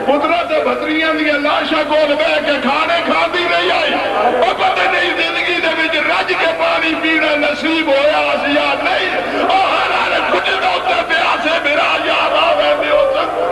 پترا تے بھتریاں دیا لاشا کول بے کے کھانے کھاتی نہیں آئی اور پتہ نہیں زندگی دے وچ رج کے پانی پینا نصیب ہویا یا نہیں اور ہر کچھ ہوتا پیاسے میرا یاد آوے بھی ہو سکتا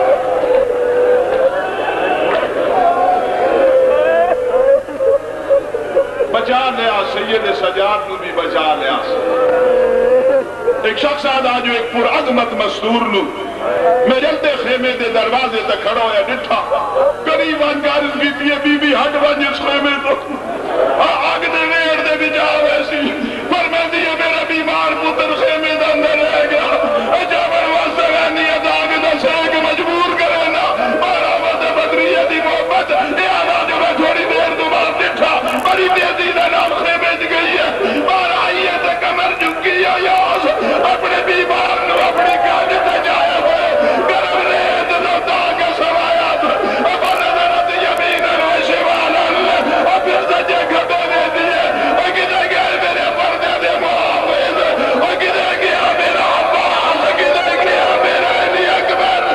بچا لیا سید سجاد نو بھی بچا لیا ایک شخص آدھا جو ایک پر عظمت مستور نو میں جلدے خیمے دے دروازے تک کھڑا ہویا ڈٹھا قریب انگارز کی تیئے بی بی ہٹ بن اس خیمے تو آگ دے ویڑ دے بھی جاؤ ایسی پر میں دیئے میرا بیمار پتر خیمے دے اندر رہ گیا جابر واسطہ رہنی ہے آگ دا سیک مجبور کرے نا مارا مدہ بدریہ دی محبت یہ آدھا جو میں تھوڑی دیر دوبار ڈٹھا بڑی تیزی دے نام خیمے دی گئی ہے مارا آئیے تے کمر جھکی ہے یاس اپنے بیمار نو اپنی کاج تے جائے گرم ریت لوٹا کے سوایات اب نظرت یمین وشوال اللہ اور پھر سجے گھٹے دے دیئے اور کدھے گیا میرے پردے دے محافظ اور کدھے گیا میرا عباس کدھے گیا میرا علی اکبر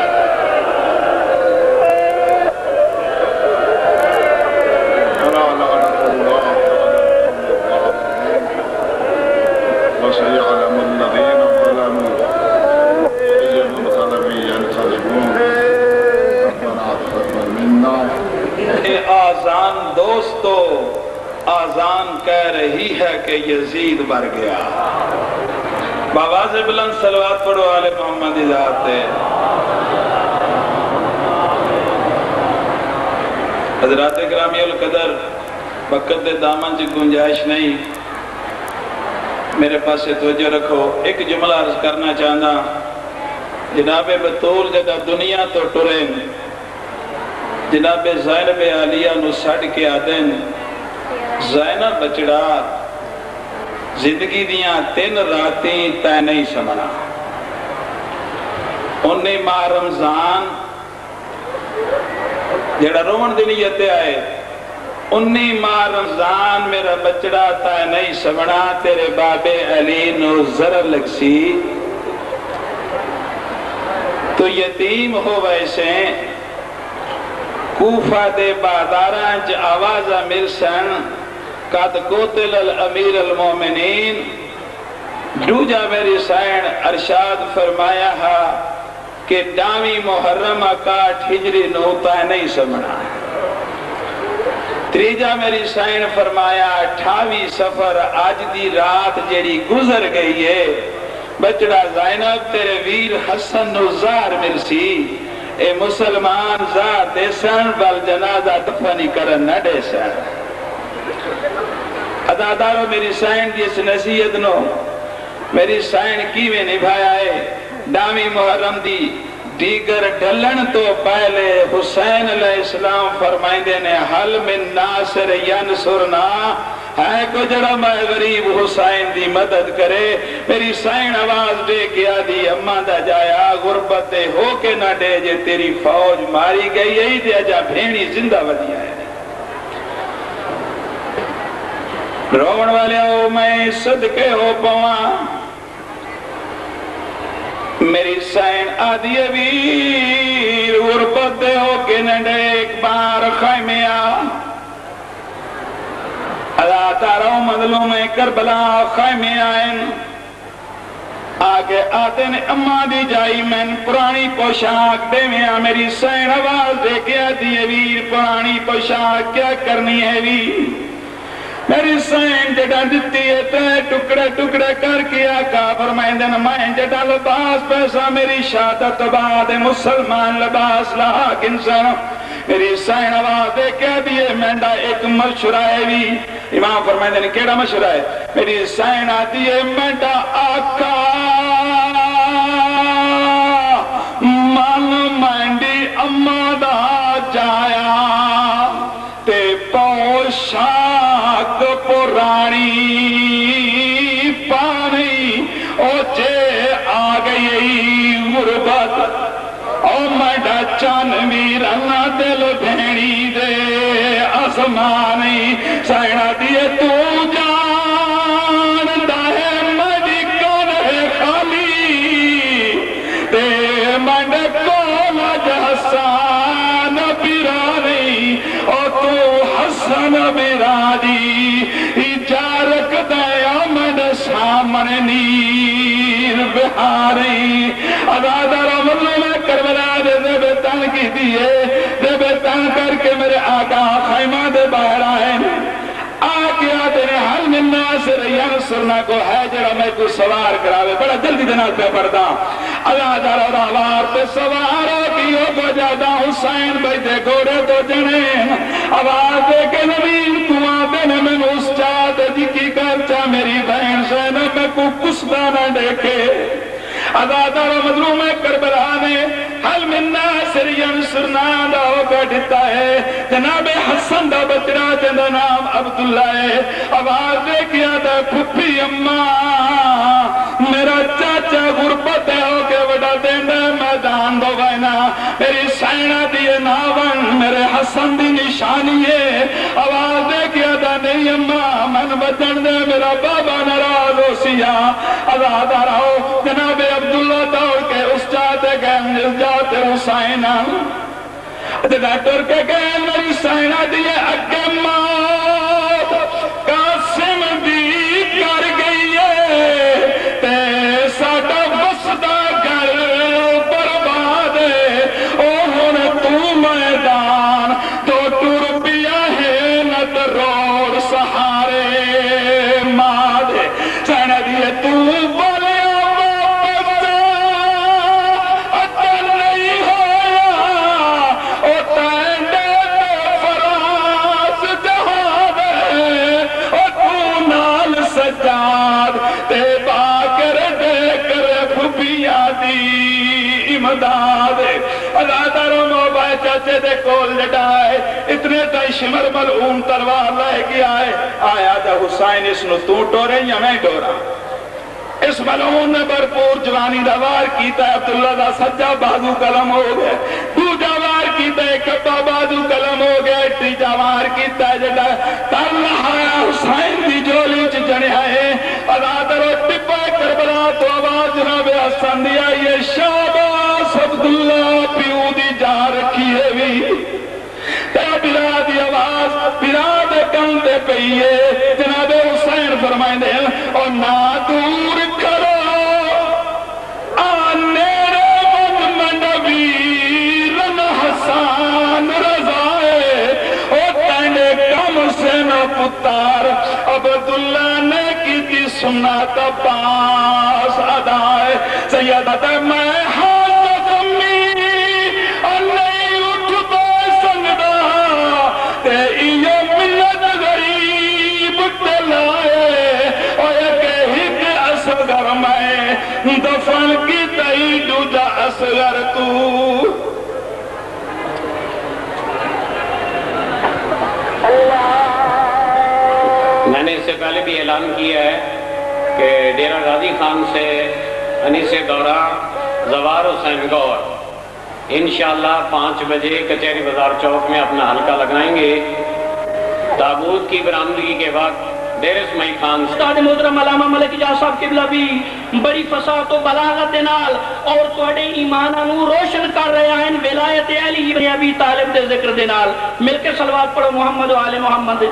وَسَيَعْلَمُ الَّذِينَ ظَلَمُوا آذان دوستو آذان کہہ رہی ہے کہ یزید مر گیا بآواز بلند صلوات پڑھو آل محمد ذات ہے حضرات اکرامی القدر وقت دے دامن سے گنجائش نہیں میرے پاس سے توجہ رکھو ایک جملہ عرض کرنا چاہنا جناب بطول جگہ دنیا تو ٹرین جناب زینب عالیہ نو سڑ کے آدن زینب بچڑا زندگی دیاں 3 راتیں تے نہیں سمنا 19 ماہ رمضان جڑا رومن دی نیت آئے 19 ماہ رمضان میرا بچڑا تے نہیں سمنا تیرے بابے علی نو ضرر لگ سی تو یتیم ہو ویسے کوفہ دے بازارانچ آوازہ مرسن قد قتل الامیر المومنین دوجا میری سائن ارشاد فرمایا ہے کہ ڈامی محرمہ کاٹ ہجری نوتا نہیں سمنا تریجا میری سائن فرمایا 28 سفر آج دی رات جیڑی گزر گئی ہے بچڑا زینب تیرے ویر حسن نزار مرسی اے مسلمان ذات دیسن بل جنازہ دفنی کرن نہ دیسن ادادارو میری سائن دی اس نصیحت نو میری سائن کیویں نبھایا ہے ڈامی محرم دی دیگر ڈھلن تو پہلے حسین علیہ السلام فرمائندے نے حل من ناصر ینصرنا ہے کو جڑا میں غریب حسین دی مدد کرے میری سائن آواز دے گیا دی اماں دا جایا غربت ہو کے نہ دے جے تیری فوج ماری گئی یہی دے جا بھینی زندہ ودیا ہے رومن والے ہو میں صدقے ہو پواں میری سائن آدھی ویر غربت ہو کے نہ دے ایک بار خیمے اللہ تارو مدلوں میں کربلا خیمے آئین آگے آتے نے اماں دی جائی میں پرانی پوشاک دے میں میری سائن آواز دے کے آدھی ویر پرانی پوشاک کیا کرنی ہے ویر میری سائن جڑا دیتی ہے تے ٹکڑے ٹکڑے کر کے آقا فرمائیں دن میں جڑا لباس پیسہ میری شہادت بعد مسلمان لباس لاک انسان میری سائن آواز دے کے دیئے مینڈا ایک مشورہ ہے بھی امام فرمائیں دن کیڑا مشورہ ہے میری سائن آتی ہے مینڈا آقا من مینڈی اما دا جایا تے پوشاک پرانی پانی او جے آگئی غربت او مڈا چانوی رنا دل بھینی دے آسمانی سائنہ دیئے تو جان دائے مجی کون ہے خالی دے مڈ کون جہسان میرا دی جا رکھتا ہے آمد سامنے نیر بہاری ادادہ رمضو میں کربلا دے بے تن کی دیئے دے بے تن کر کے میرے آقا خیمہ دے باہر آئے آگیا تیرے حل من ناصر ینصرنا کو ہے جرہ میں کو سوار کراوے بڑا جلدی دنال پہ پڑھتا اللہ دارا راوار پہ سواروں کیوں کو جادا حسین بیٹے گھوڑے تو جنین آواز دے کے نبی دعا دینے میں اس چاہتے جی کی کرچا میری بہن زینب میں کو کسبہ نہ دیکھے ادادار مظلوم کربلا نے حل من ناصر ینصرنا دا ہو بیٹھتا ہے جناب حسن دا بچڑا جنہ نام عبداللہ ہے آواز دے کیا دا پھپی اممہ میرا چاچا غربت ہے ہو کے وڈا دیندہ میدان دو گئنا میری سینہ دیئے ناون میرے حسن دی نشانی ہے آواز دے کیا دا نہیں اممہ من بچن دے میرا بابا نراز ہو سیا ادادار ہو جناب عبداللہ دوڑ کے اس جاتے گئے مل جاتے حسینہ ڈاکٹر کے گئے میری سینہ دیئے اگے موت قاسم دی کر گئی ہے تے ساٹا بسدہ گر برباد اوہن تو میدان تو ٹور پیا ہے نت روڑ سہارے مادے سینہ دیئے تو بولے چاچے دے کول لڑائے اتنے تائی شمر ملعون تلوار لائے گیا ہے آیا دا حسین اس نو تو ٹورے یا میں ٹورا اس ملعون نے برپور جوانی دوار کیتا ہے عبداللہ دا سجا بازو کلم ہو گئے دوجہ وار کیتا ہے کبا بازو کلم ہو گئے تیجہ وار کیتا ہے جڑا تاللہ آیا حسین دی جولی چجنے آئے ادادر و ٹپا کربلا تو آواز جناب حسن دیا یہ شاباس عبداللہ پیو دی جا رکھی ہے بھی تیرا بلا دی آواز بلا دے کندے پہیے جناب حسین فرمائیں دے اور نہ دور کرو آنیرے مجمع نبیرن حسان رضائے اور تینے کم سے نہ پتار عبداللہ نے کی تھی سنت پاس ادائے سیدت میں دفن کی تئی دوجہ اصغر تو میں نے اس سے پہلے بھی اعلان کیا ہے کہ ڈیرہ غازی خان سے انیس دورہ زوار حسین گور انشاءاللہ 5 بجے کچہری بازار چوک میں اپنا حلقہ لگائیں گے تابوت کی برآمدگی کے وقت دیر اسمائی خان استاد محترم علامہ ملک جا صاحب قبلہ بھی بڑی فصاحت و بلاغت نال اور توڑے ایمانانو روشن کر رہے ہیں ولایت علی بن ابی طالب دے ذکر دے نال مل کے صلوات پڑھو محمد و آل محمد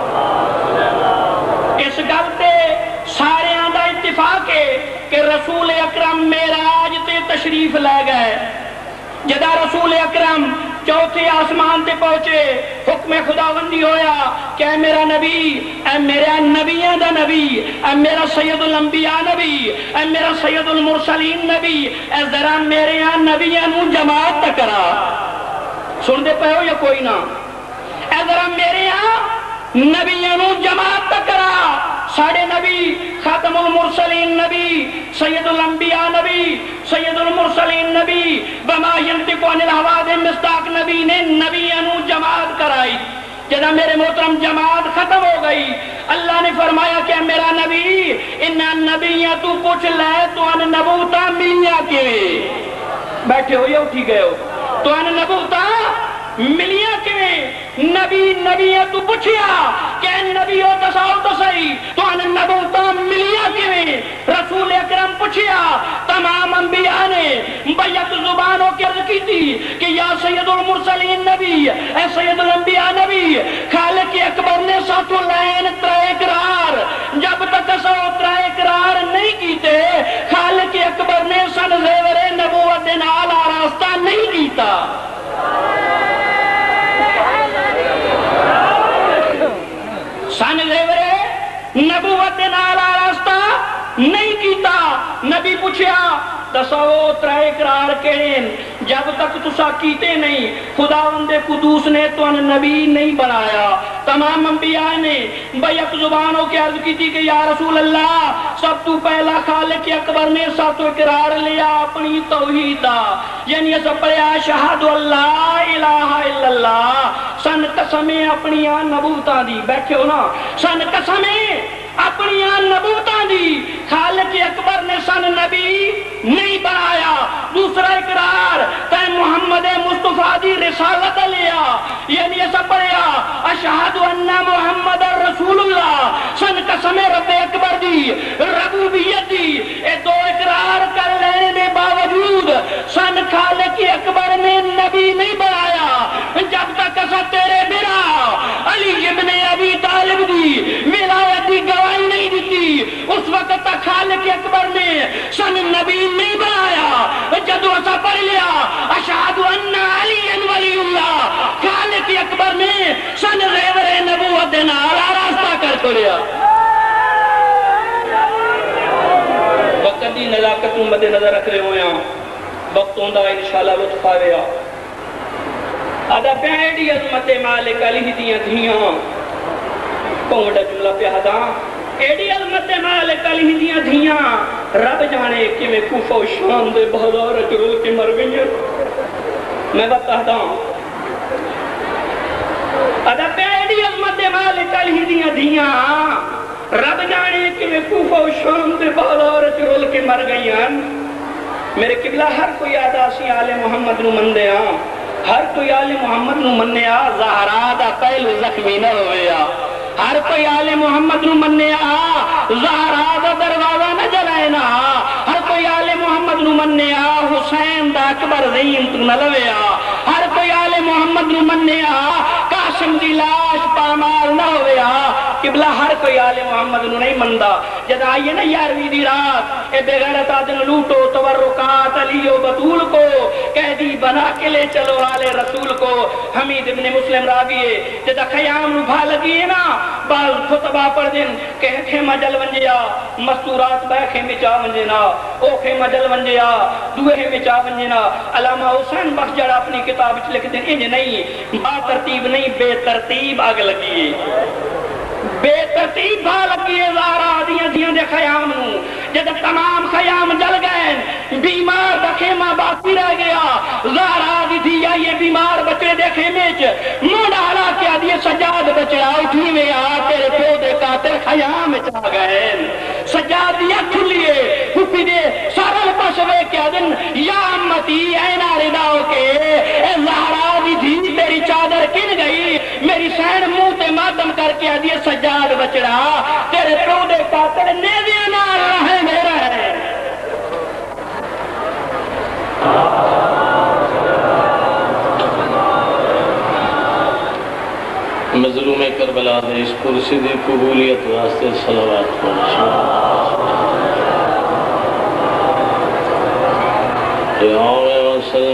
اس گل تے سارے آندہ اتفاق ہے کہ رسول اکرم معراج تے تشریف لے گئے جدا رسول اکرم چوتھے آسمان تے پہنچے حکم خداوندی ہویا کہ اے میرا نبی اے میرا نبیان دا نبی اے میرا سید الانبیاء نبی اے میرا سید المرسلین نبی اے ذرا میرے یہاں نبیانوں جماعت تکرا سن دے پہو یا کوئی نہ اے ذرا میرے یہاں نبیانوں جماعت تکرا ساڑھے نبی خاتم المرسلین نبی سید الانبیاء نبی سید المرسلین نبی وما ینطق عن الہوى مصداق نبی نے نبیانوں جماعت کرائی جدا میرے محترم جماعت ختم ہو گئی اللہ نے فرمایا کہ میرا نبی انہا نبیاں تو کچھ لے تو ان نبوتا ملیاں کے بیٹھے ہو یا اٹھی گئے ہو تو ان نبوتا ملیاں کے نبی نبیاں تو پوچھیا کہ نبیو دساؤ تو صحیح تو ان نبوتا ملیا کیویں؟ رسول اکرم پوچھیا تمام انبیاء نے بیک زبانوں کی عرض کی تھی کہ یا سید المرسلین نبی، اے سید الانبیاء نبی، خالق اکبر نے ساتھوں لین ترے اقرار، جب تک سو ترے اقرار نہیں کیتے خالق اکبر نے سن زیور نبوت نال آراستہ نہیں کیتا۔ سن زیور نبوت نال آراستہ نہیں کیتا۔ نبی پوچھیا دسو ترے اقرار کہیں؟ جب تک تسا کیتے نہیں خداوند قدوس نے تو ان نبی نہیں بنایا۔ تمام انبیاء نے بیک زبانوں کی عرض کی تھی کہ یا رسول اللہ سب تو پہلا خالق اکبر نے ساتھ اقرار لیا اپنی توحید دا، یعنی ایسا پڑھیا شہاد اللہ الہ الا اللہ، سن قسمیں اپنی نبوتاں دی، بیٹھے ہو نا، سن قسمیں اپنی نبوتاں دی، خالق اکبر نے سن نبی نہیں بنایا۔ دوسرا اقرار تے محمد مصطفیٰ دی رسالت لیا، یعنی ایسا پڑھیا اشہد ان محمد رسول اللہ، سن قسم رب اکبر دی ربوبیت دی۔ اے دو اقرار کر لینے کے باوجود سن خالق اکبر نے نبی نہیں بنایا۔ جب تک اسا تیرے بنا علی ابن ابی طالب دی ولایت دی گواہی نہیں دیتی اس وقت تک خالق اکبر نے سن نبی نہیں بنایا۔ جدو اسا پڑھ لیا اشہد ان علی ولی اللہ، خالق اکبر نے سن زیور نبوت نال آراستہ کر چھوڑیا۔ وقت دی نزاکت مد نظر رکھ رہے ہویا، وقت ہوندا انشاءاللہ لطف آویا۔ آدھا پیڑی عظمت مالک علی دیاں دھیاں پونڈا جملہ پیادا، ایڈی عظمت مالک علی دیاں دھیاں رب جانے کہ میں کوفہ و شام دے بہزار جرول کے مر گئی ہیں۔ میں بتاتا ہوں آدھا پیڑی عظمت مالک علی دیاں دھیاں رب جانے کہ میں کوفہ و شام دے بہزار جرول کے مر گئی ہیں۔ میرے قبلہ ہر کوئی آدھا سی آل محمد نو من دے ہاں، ہر کوئی آل محمد نو مننے آ زہرا دا پہلو زخمی نہ ہویا، ہر کوئی آل محمد نو مننے آ زہرا دا دروازہ نہ جلائنا، ہر کوئی آل محمد نو مننے آ حسین دا اکبر زین تو نہ لویا، ہر کوئی آل محمد نو مننے آ قاسم دی لاش پامال نہ ہویا۔ قبلہ ہر کوئی آل محمد نو نہیں مندہ۔ جد آئیے نا یارویں دی رات اے بے غیرت آدن لوٹو تورکات علی و بطول کو، قیدی بنا کے لے چلو آل رسول کو۔ حمید ابن مسلم راویے جد خیام رو بھا لگیے نا بعض خطبہ پڑھ دن کہ خیمہ جل ونجیا، مستورات بے خیمہ چاہ ونجنا، او خیمہ جل ونجیا، دوے خیمہ چاہ ونجنا۔ علامہ حسین بخش جڑا اپنی کتاب لکھ دن انج نہیں، با ترتیب نہیں بے ترتیب آگ لگیے، بے ترتیب بھا لگیے زہرا دیاں دیاں دے خیام نو۔ جد تمام خیام جل گئے بیمار دا خیمہ باقی رہ گیا، زہرا دی دیا یہ بیمار بچے دے خیمے چ موڑا حلا کیا دیے سجاد بچڑا اٹھی میں آ تیرے پیو دے قاتل خیام چاہ گئے۔ سجاد دیا کھلیے پھپی دے سارل پشوے کیا دن یا امتی اینا رداؤ کے، اے زہرا دی دی تیری چادر کن گئی، میری سین منہ تے ماتم کر کے دیے سجاد بچڑا تیرے پیو دے قاتل نیویاں نال رہے میرا ہے۔ مظلوم کربلا دے اس کرسی دی قبولیت واسطے صلوات پڑھیں۔ یا وصل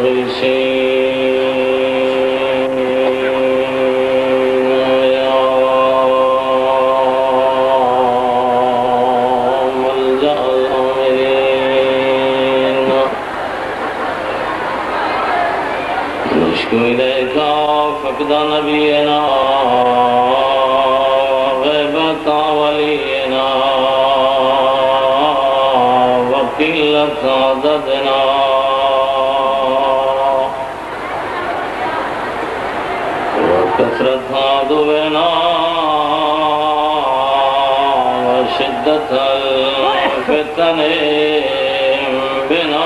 مستغیثین یا ملجأ الآمرین نشکو الیکا فقد نبینا غیبت ولینا وقلت عددنا وکثرت عدونا وشدت الفتن بنا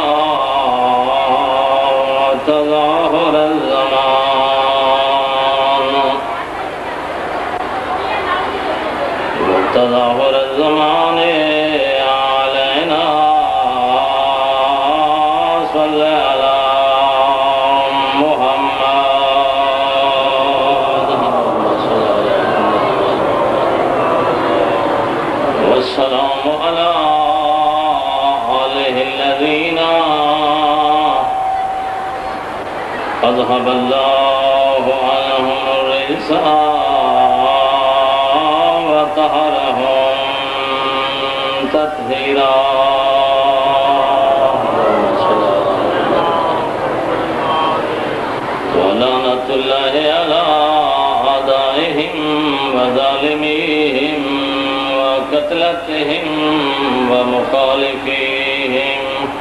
تظاہر الزمان تظاهر الزمان علينا صل على محمد والسلام على آله الذين أذهب الله عنهم الرجس وطهرهم تطهيرا ولعنة الله على أعدائهم وظالميهم وقتلتهم ومخالفيهم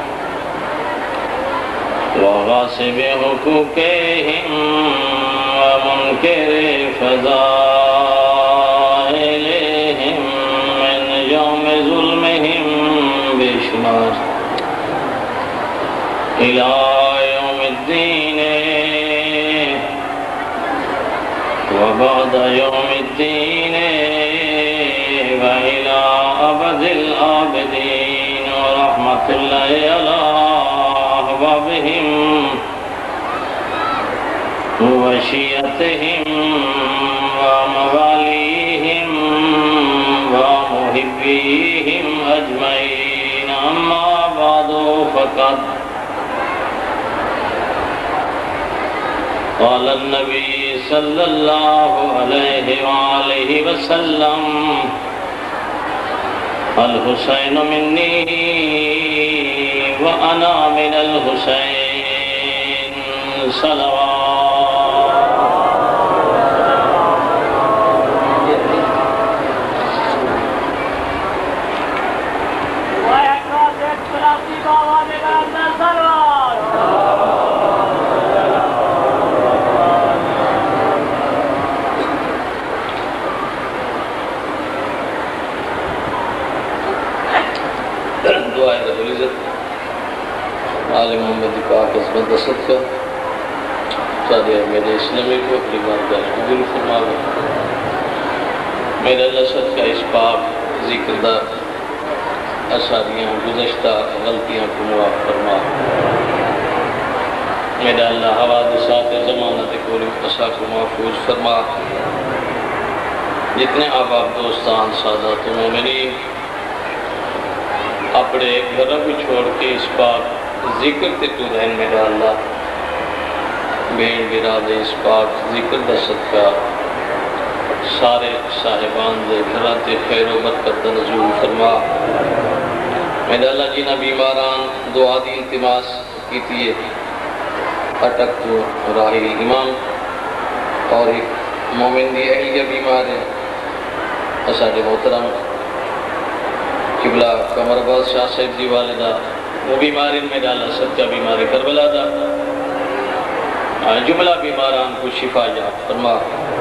وغاصب حقوقهم ومنكر فضائلهم من يوم ظلمهم بشمار إلى يوم الدين وبعد يوم الدين وإلى أبد الآبدين ورحمة الله على أحبابهم وشيعتهم ومواليهم ومحبيهم أجمعين أما بعد فقد قال النبي صلى الله عليه وآله وسلم الحسين مني وأنا من الحسين صلوات دعائے رب العزت آل محمد پاک عظمت صدقہ سادیہ میرے اسلامی کو اپنی بارگاہ قبول فرماوے میرے اللہ صدقہ اس پاک ذکر دا اساریاں گزشتہ غلطیاں کو معاف فرما میرے اللہ حوادثات زمانت کولی قصہ کو محفوظ فرما جتنے آباب دوستان سادات و مومنین اپنے گھروں بھی چھوڑ کے اس پاک ذکر تے تو رہن میرا اللہ بین برادے اس پاک ذکر دا صدقہ سارے صاحبان دے گھران تے خیر و برکت دا نزول فرما میرا اللہ جینا بیماران دعا دی التماس کیتی ہے اٹک تو راہی امام اور ایک مومن دی اہلیہ بیمار ہے اساڑے محترم قبلہ قمر عباس شاہ صاحب دی والدہ وہ بیماری میں ڈالا صدقہ بیماری کربلا دا جملہ بیماران کو شفا یاب فرما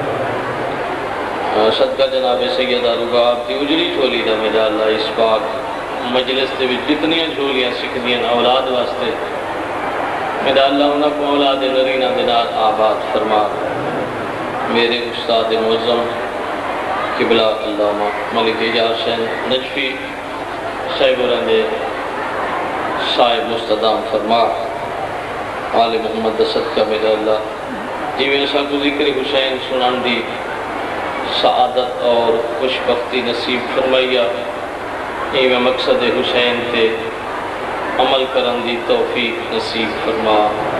صدقہ جناب سیدہ رباب دی اجلی چھولی دا میں ڈالا اس پاک مجلس دے بھی جتنیاں چھولیاں سکھنیاں اولاد واسطے میں ڈالا انہاں کو اولاد نرینہ دنات آباد فرما میرے استاد معظم قبلہ علامہ ملک اجاز حسین نجفی صاحب رندے صاحب مستدام فرما آل محمد صدقہ میرا اللہ جیویں ایسا کو ذکر حسین سنان دی سعادت اور خوش بختی نصیب فرمائیا ایویں مقصد حسین تے عمل کرن دی توفیق نصیب فرما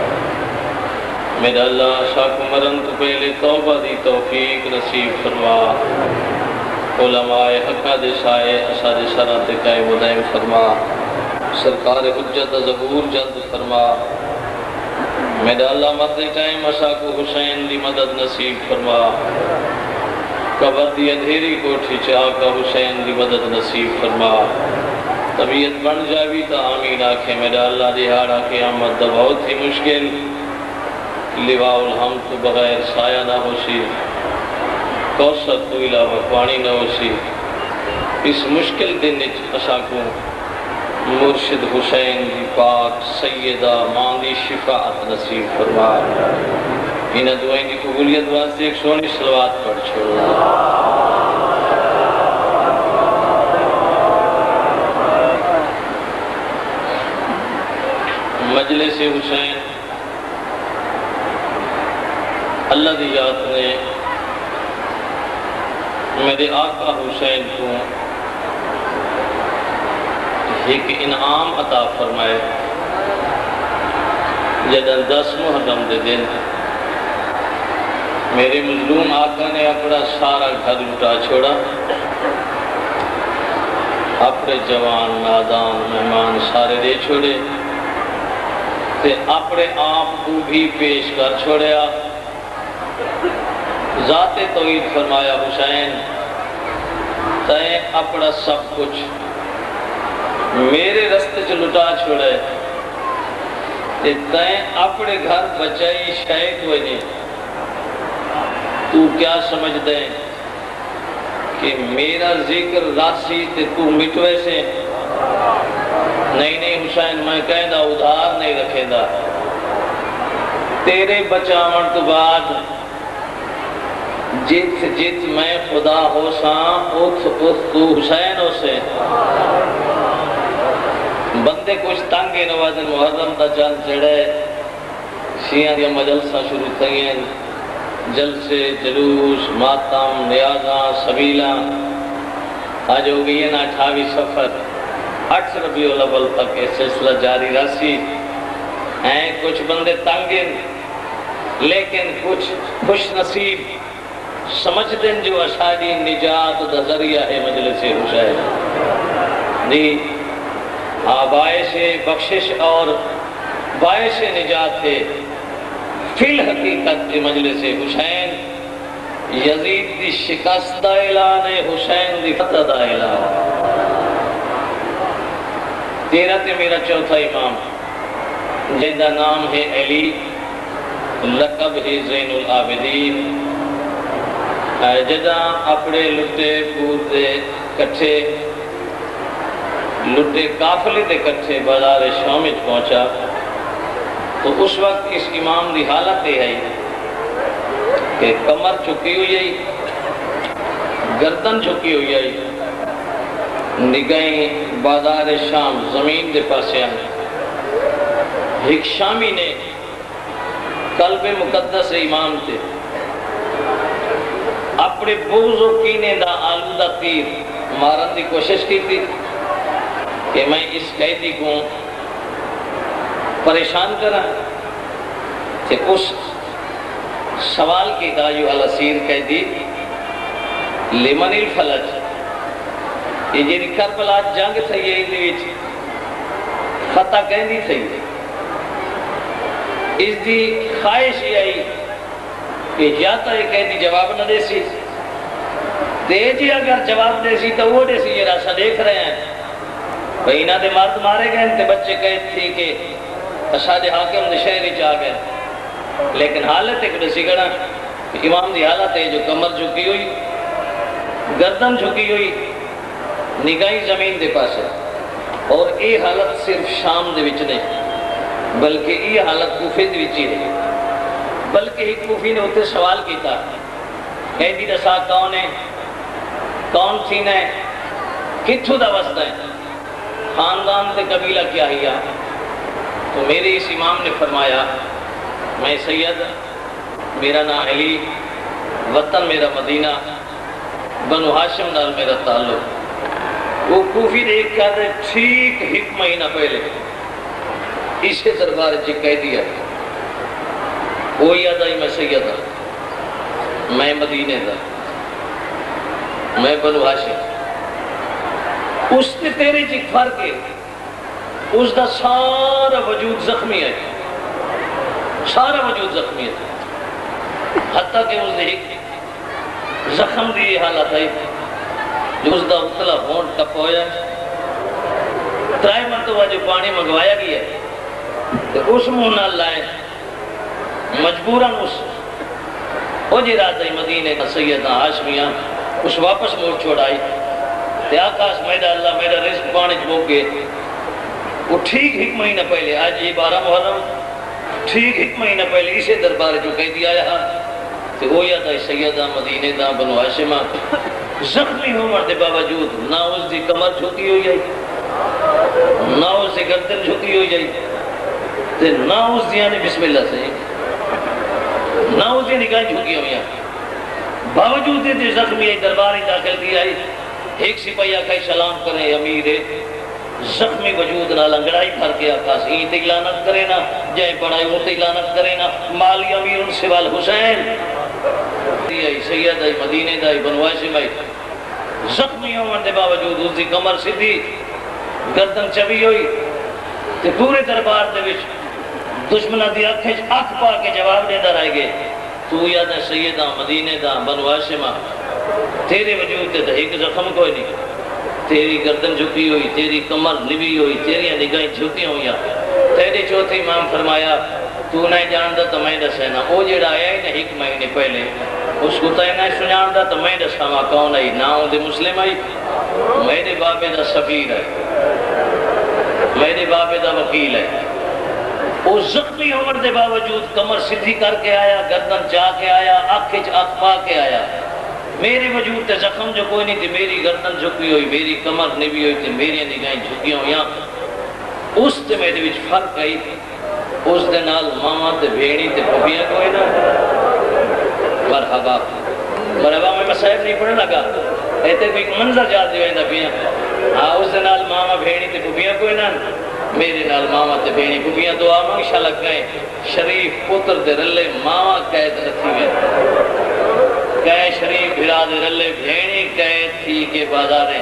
میرا اللہ شاک مرن تو پہلے توبہ دی توفیق نصیب فرما علماء حقہ دے سائے اساد سرات قائم و دائم فرما سرکار حجت ظہور جلد فرما میرا اللہ مرد ٹائم اساکو حسین دی مدد نصیب فرما قبر دی اندھیری کوٹھی چاکا حسین دی مدد نصیب فرما طبیعت بن جاوی تا آمین آکھے میرا اللہ دیہارا قیامت دا بہت ہی مشکل لواء الحمد تو بغیر سایہ نہ ہوشی کوثر تو علاوہ پانی نہ ہوشی اس مشکل دن اساکو مرشد حسین دی پاک سیدہ ماندی شفاعت نصیب فرما انہاں دعائیں دی قبولیت واسطے ایک سونی صلوات پڑھ چھوڑا مجلس حسین اللہ دی ذات نے میرے آقا حسین کو ایک انعام عطا فرمائے جدن 10 محرم دے دن میرے مظلوم آقا نے اپنا سارا گھر لٹا چھوڑا، اپنے جوان نادان مہمان سارے دے چھوڑے تے اپنے آپ کو بھی پیش کر چھوڑیا۔ ذات توحید فرمایا حسین تائیں اپنا سب کچھ میرے رستے سے لٹا چھوڑے تے تائیں اپنے گھر بچائی شہید ہوئے نہیں، تو کیا سمجھ دیں کہ میرا ذکر راسی تے تو مٹوے سے؟ نہیں حسین میں کہیں دا ادھار نہیں رکھے دا، تیرے بچاون تو بعد جت میں خدا ہو ساں اتھ تو حسین ہو سے۔ بندے کچھ تنگے نوازن محرم دا چند چڑھے، شیعہ دیا مجلسہ شروع تھئیں، جلسے جلوس ماتم نیازاں سبیلاں، آج ہو گئی ہے نا 28 سفر 8 ربیع الاول تک یہ سلسلہ جاری راسی ہیں۔ کچھ بندے تنگیں لیکن کچھ خوش نصیب سمجھ دیں جو اشاری نجات دا ذریعہ ہے مجلس حسین دی، باعث بخشش اور باعث نجات ہے فی الحقیقت مجلس حسین۔ یزید دی شکست دا اعلان ہے، حسین دی فتح دا اعلان۔ تیرا تے میرا چوتھا امام جن کا نام ہے علی، لقب ہے زین العابدین، جدہ اپنے لٹے پورے کٹھے لٹے قافلے دے کٹھے بازار شام وچ پہنچا تو اس وقت اس امام دی حالت یہ ہے کہ کمر چکی ہوئی ہے، گردن چکی ہوئی ہے، نگاہیں بازار شام زمین دے پاسے ہیں۔ ایک شامی نے قلب مقدس امام تھے اپنے بغض و کینے دا آلودہ تیر مارن دی کوشش کی تھی کہ میں اس قیدی کو پریشان کرا کہ اس سوال کی دایو الاسیر قیدی لمن الفلج، یہ جنہی کربلا جنگ تھی یہ اندھویچ فتح کہندی تھی، اس دی خواہش یہ آئی کہ جاتا ہے قیدی جواب نہ دے سی، جی اگر جواب دے سی تو وہ دے سی، یہ راستہ دیکھ رہے ہیں بھئی انہاں دے مرد مارے گئے تے بچے قید تھی کہ اساد حاکم دے شہری چاہ گئے، لیکن حالت ایک دے سی گڑا امام دی حالت ہے جو کمر جھکی ہوئی، گردن جھکی ہوئی، نگاہیں زمین دے پاس ہے، اور یہ حالت صرف شام دے وچ نہیں بلکہ یہ حالت کوفے دے وچ ہی ہے۔ بلکہ ایک کوفی نے ہوتے سوال کیتا قیدی دسا کون ہے، کون تھی نے، کتھو دا وسط ہے، خاندان تے قبیلہ کیا ہی ہے؟ تو میرے اس امام نے فرمایا میں سید، میرا نام علی، وطن میرا مدینہ، بنو ہاشم نال میرا تعلق۔ وہ کوفی دیکھ کر ٹھیک 1 مہینہ پہلے اسے دربار جی کہہ دیا وہ یاد آئی میں سید ہوں، میں مدینے دا، میں بنو ہاشم۔ اس نے تیرے جی فرق ہے، اس دا سارا وجود زخمی ہے، سارا وجود زخمی ہے، حتیٰ کہ اس نے ایک زخم دی حالت ہے جو اس دا اتلا ہونٹ ٹپ ہویا، 3 مرتبہ جو پانی منگوایا گیا ہے تو اس منہ نہ لائے مجبوراً اس وہ جی رات مدینے کا سیدہ ہاشمیاں اس واپس موڑ چھوڑائی تے آقاس میرا اللہ میرا رزق پانی چھ موگ گئے۔ وہ ٹھیک 1 مہینہ پہلے، آج یہ 12 محرم، ٹھیک 1 مہینہ پہلے اسے دربار جو کہہ دیا آیا تو وہ یاد آئی سیدہ مدینے دا بنو ہاشمہ زخمی عمر دے باوجود نہ اس دی کمر جھکی ہوئی جائی، نہ اس دی گردن جھکی ہوئی جائی، تے نہ اس دیا نے بسم اللہ سے نہ اس دیا نگاہیں جھکی ہوئی ہیں باوجود دے زخمی ہے درباری داخل دی آئی ایک سپاہی آکھائی سلام کریں امیر زخمی وجود نہ لنگڑائی بھر کے آکاس این تے لعنت کرے نا جائیں پڑھائی وہ تے لعنت کرے نا مالی امیر ان سوال حسین سید آئی مدینے دائی بنوائشم آئی زخمی ہونے دے باوجود اس دی کمر سیدھی گردن چبی ہوئی تے پورے دربار دے وچ دشمنہ دی اکھ پا کے جواب دے در آئے گے تو یاد ہے سیدہ مدینے دا بنو ہاشم تیرے وجود تے ایک زخم کوئی نہیں تیری گردن جھکی ہوئی تیری کمر نبی ہوئی تیری نگاہیں جھکی ہوئی تیرے چوتھے امام فرمایا تو نہیں جاندہ تو میں دسینا او جڑا آیا ہے نا ایک مہینے پہلے اس کو تے نہیں سناندہ تو میں دسا ماں کون آئی نہ ہوں دے مسلم آئی میرے بابے دا سفیر ہے میرے بابے دا وکیل ہے وہ زخمی عمر دے باوجود کمر سدھی کر کے آیا گردن جا کے آیا آنکھ پا کے آیا میرے وجود تے زخم جو کوئی نہیں تھی میری گردن جھکی ہوئی میری کمر نبی ہوئی تھی میری نگاہیں جھکی ہوئی اس تے میرے وچ فرق آئی اس دے نال ماما تے بھیڑی تے پھپیاں کوئی نہ مرحبا مرحبا میں صاحب نہیں پڑھنے لگا ایتے کوئی منظر جات دیوائیں دا پیاں اس دے نال ماما بھیڑی تے پھپیاں کوئی نہ میرے نال ماما تے بھیڑی پھپیاں دعا مانگشا لگ گئے شریف پتر دے رلے ماما قید رکھی ہوئے کہے شریف بھرا دے رلے بھیڑی قید تھی کے بازاریں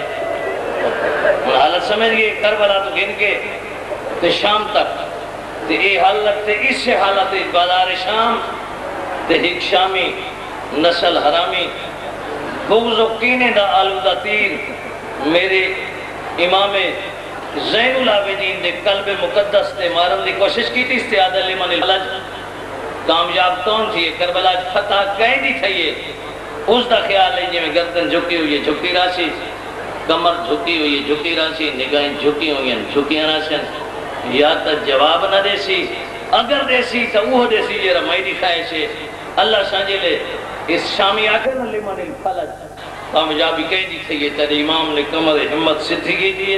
ان حالت سمجھ گئے کربلا تو گن کے تے شام تک تے اے حالت تے اس سے حالت بازار شام تے ایک شامی نسل حرامی بغض و کینے دا آلودہ تیر میرے امام زین العابدین دے قلب مقدس تے مارن دی کوشش کی تھی استعادہ لمن الحلج کامیاب کون تھی کربلا فتح کہیں دی تھئیے اس دا خیال ہے جی میں گردن جھکی ہوئی ہے جھکی راسی کمر جھکی ہوئی ہے جھکی راسی نگاہیں جھکی ہوئی ہیں جھکیاں راسن یا تا جواب نہ دیسی اگر دیسی تا وہ دیسی جی رمائی خواہش ہے اللہ سانجے لے اس شامی آکر نہ لمن الفلج کامیابی کہیں دی تھئیے تیرے امام نے کمر ہمت سدھی کی دیئے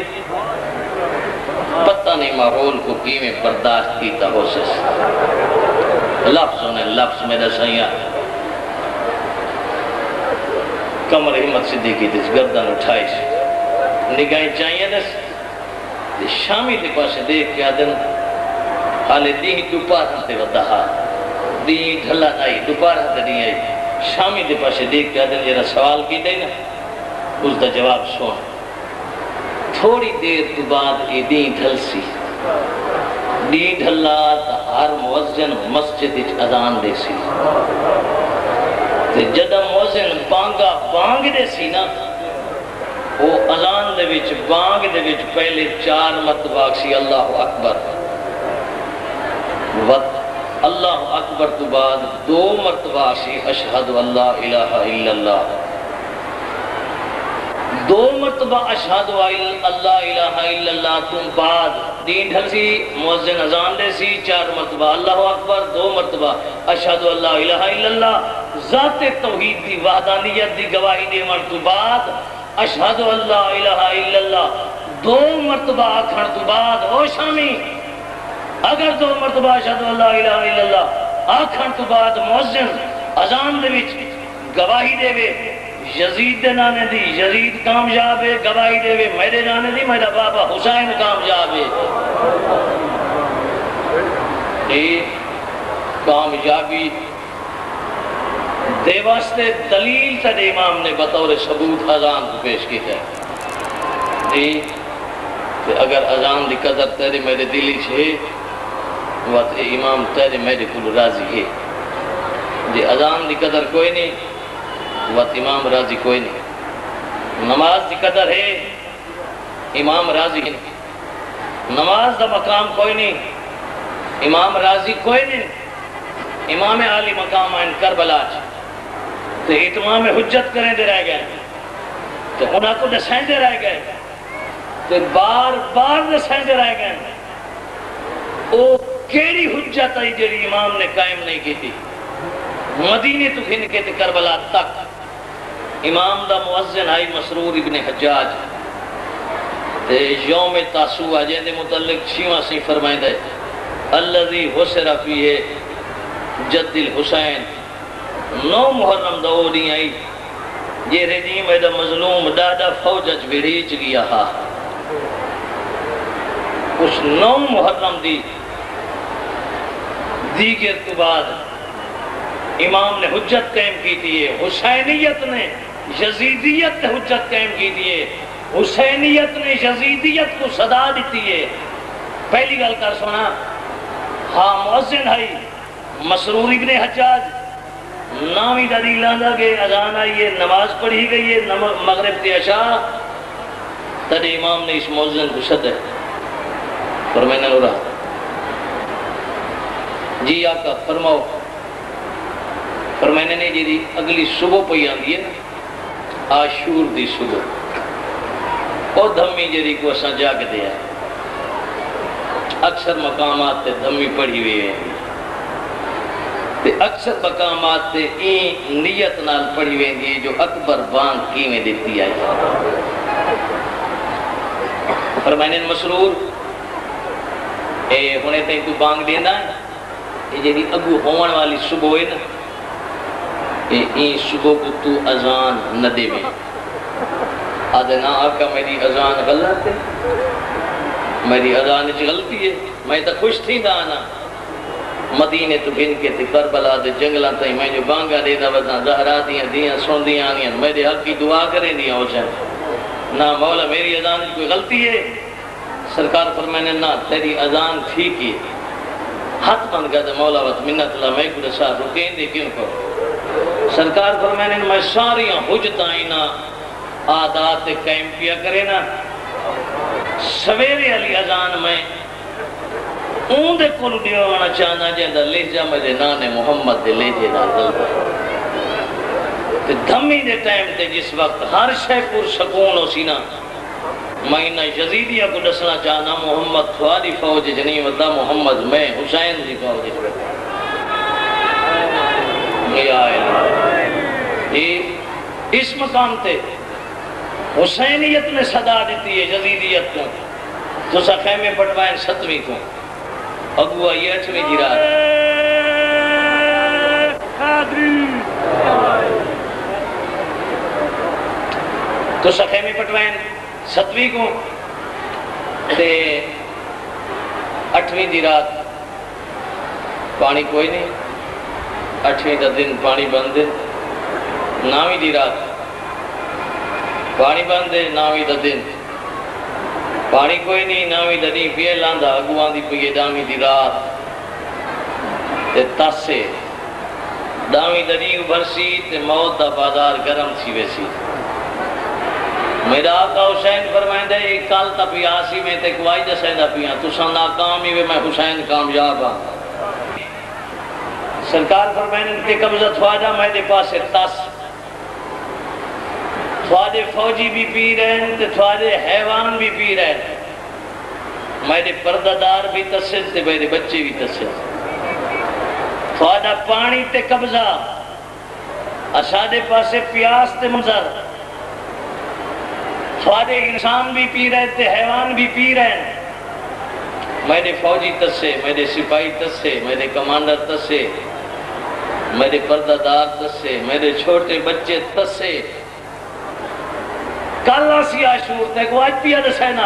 پتہ نہیں ماحول کو کی میں برداشت کی تحوسس لفظ ہونے لفظ میرا سیاں کمر ہمت سدھی کی دیس گردن اٹھائیس نگاہیں چاہیے دس شامی دے پاسے دیکھ کے آدن حالے دی دوپار ہتے ودہا دی ڈھلا آئی دوپار ہتے نہیں آئی شامی دے پاسے دیکھ کے آدن جیرا سوال کی دے نا اس دا جواب سون تھوڑی دیر تو بعد ای دین ڈھل سی دین ڈھلا تا ہر موزن مسجد اچ اذان دے سی تے جدہ موزن بانگا بانگ دے سی نا وہ اذان دے وچ بانگ دے وچ پہلے 4 مرتبہ سی اللہ اکبر اللہ اکبر تو بعد 2 مرتبہ سی اشہد اللہ الہ الا اللہ 2 مرتبہ اشہد اللہ الہ الا اللہ تم بعد دین ڈھل سی مؤذن اذان دے سی 4 مرتبہ اللہ اکبر 2 مرتبہ اشہد اللہ الہ الا اللہ ذات توحید دی وحدانیت دی گواہی دے من تو بعد اشہد اللہ الہ الا اللہ 2 مرتبہ آکھن تو بعد او شامی اگر 2 مرتبہ اشہد اللہ الہ الا اللہ آکھن تو بعد مؤذن اذان دے وچ گواہی دے وے یزید دے نانے دی یزید کامیاب ہے گواہی دے وے میرے نانے دی میرا بابا حسین کامیاب ہے یہ کامیابی دے واسطے دلیل تا دے امام نے بطور ثبوت اذان کو پیش کی ہے کہ اگر اذان دی قدر تیرے میرے دلی چھے وقت امام تیرے میرے کل راضی ہے جی اذان دی قدر کوئی نہیں وقت امام راضی کوئی نہیں نماز دی قدر ہے امام راضی نہیں نماز دا مقام کوئی نہیں امام راضی کوئی نہیں امام عالی مقام آئین کربلا تو اتمام حجت کریں دے رہ گئے تو انہاں کو دسائیں دے رہ گئے تو بار بار دسائیں دے رہ گئے او کیڑی حجت آئی جری امام نے قائم نہیں کی تھی مدینے تو کھن کے تھے کربلا تک امام دا مؤذن آئی مسرور ابن حجاج تے یوم تاسوع جہاں دے متعلق چھیواں سی فرمائیں دے الذي حسر فيه جد الحسین 9 محرم دا او ڈی آئی یہ رجیم ایڈا مظلوم ڈاڈا فوجج بھیڑیچ گیا ہا اس 9 محرم دی دیگر تو بعد امام نے حجت قائم کی دیئے حسینیت نے یزیدیت نے حجت قائم کی دیئے حسینیت نے یزیدیت کو صدا دیتی ہے پہلی گل کر سنا ہاں مؤذن ہے مسرور ابن حجاج نامی دادی لاندہ کے اذان آئی ہے نماز پڑھی گئی ہے مغرب تے عشاء تدے امام نے اس مؤذن کو صد ہے فرمائنا لو رہا جی آقا فرماؤ فرمائنے نے جی اگلی صبح پہ آندی ہے نا عاشور دی صبح اور دھمی جی کو اساں جاگ دیا اکثر مقامات تے دھمی پڑھی ہوئی ہے تے اکثر مقامات تے این نیت نال پڑھی ہوئی ہے جو اکبر بانگ کی میں دیتی آئی فرمائنے مسرور ہونے تے تو بانگ دینا ہے یہ جی اگو ہون والی صبح ہے نا این صبح کو تو اذان نہ دے میں آدھے نا آقا میری اذان غلط ہے میری اذان چی غلطی ہے میں تا خوش تھی دا آنا مدینے تو بن کے تھی کربلا دے جنگلہ تھی میں جو بانگا دے دا وزن زہرا دیاں دیاں سن دیاں آنیاں میرے حق کی دعا کریں دیاں ہو جائیں نا مولا میری اذان چی کوئی غلطی ہے سرکار فرمائنے نا تیری اذان ٹھیک ہے ہاتھ بند کر دے مولا وقت منت اللہ میں کچھ ساتھ رکیں دے کیوں کو سرکار فرمائنے میں ساری حجتائیں نا عادات قائم کیا کرے نا سویرے علی اذان میں اون دے کل دیوانا چاہنا جہاں لہجہ میرے نانے محمد دے لہجے نا تے دھمی دے ٹائم تے جس وقت ہر شے پر سکون ہو سی نا میں انہا یزیدیہ کو دسنا چاہنا محمد تھواری فوج جنہی ودا محمد میں حسین دی فوج اس مقام تے حسینیت نے صدا دیتی ہے یزیدیت کو تو سا خیمے پٹوائیں 7ویں کو اگو آئی 8ویں جرات تو سا خیمے پٹوائیں 7ویں کو تے 8ویں جرات پانی کوئی نہیں 8ویں دا دن پانی بندے 9ویں جرات پانی بندے 9ویں دا دن پانی کوئی نہیں 9ویں دا دن پیے لاندہ اگوان دی پیے 10ویں دی رات تے تاسے 10ویں دا دن برسی تے موت دا بازار گرم تھی ویسی میرا آقا حسین فرمائیں دے ایک کال تا پیاسی میں تے کوائی دسیں دا پیاں تو سا ناکامی وے میں حسین کامیاب ہاں سرکار فرمائیں کہ قبضہ تھواجہ میں دے پاسے تاس تھواجے فوجی بھی پی رہے ہیں تے تھواجے حیوان بھی پی رہے ہیں میرے پردادار بھی تسد تے میرے بچے بھی تسد تھواجہ پانی تے قبضہ اسادے پاسے پیاس تے منظر تھواجے انسان بھی پی رہے تے حیوان بھی پی رہے ہیں میرے فوجی تسے میرے سپاہی تسے میرے کمانڈر تسے میرے پردادار تسے میرے چھوٹے بچے تسے کل آسی عاشور تک آج پیا دسینا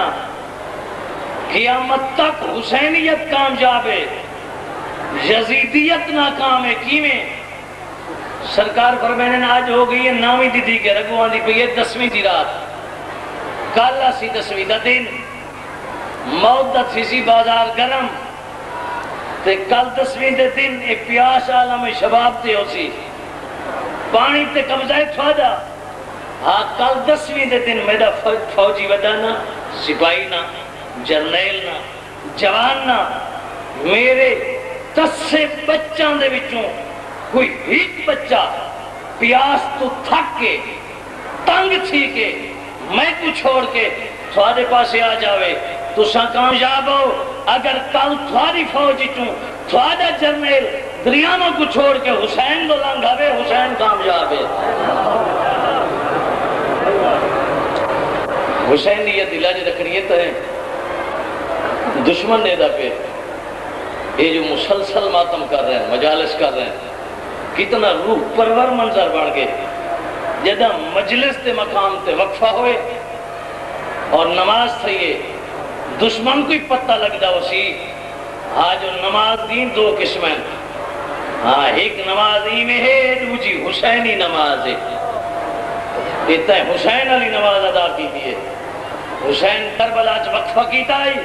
قیامت تک حسینیت کامیاب ہے یزیدیت ناکام ہے کیویں سرکار فرمائنے آج ہو گئی ہے 9ویں دی کے رگوان دی پہ 10ویں دی رات کل آسی 10ویں دا دن موت دا تھیسی بازار گرم تے کل 10ویں دے دن ایک پیاس عالم شباب تے ہو سی پانی تے قبضہ تھواجا ہاں کل 10ویں دے دن میرا فوجی ودانا سپاہی نا جرنیل نا جوان نا میرے 10 بچوں دے وچوں کوئی ایک بچہ پیاس تو تھک کے تنگ تھی کے میں کو چھوڑ کے تھوڑے پاسے آ جاوے تو سا کامیاب ہو اگر کل تھوڑی فوجی چوں تھوڑا جرنیل دریانوں کو چھوڑ کے حسین کو لنگھاوے حسین کامیاب ہے حسین یہ علاج رکھنیت ہے دشمن نے دا پہ یہ جو مسلسل ماتم کر رہے ہیں، مجالس کر رہے ہیں، کتنا روح پرور منظر بن گئے جدہ مجلس تے مقام تے وقفہ ہوئے اور نماز تھئیے دشمن کو ہی پتہ لگ دا اسی آج نماز دین دو قسمیں ہاں ایک نماز ہی میں ہے دوجی حسینی نماز ہے اتنا حسین علی نماز ادا کی دیئے حسین کربلا چ وقفہ کیتا ہے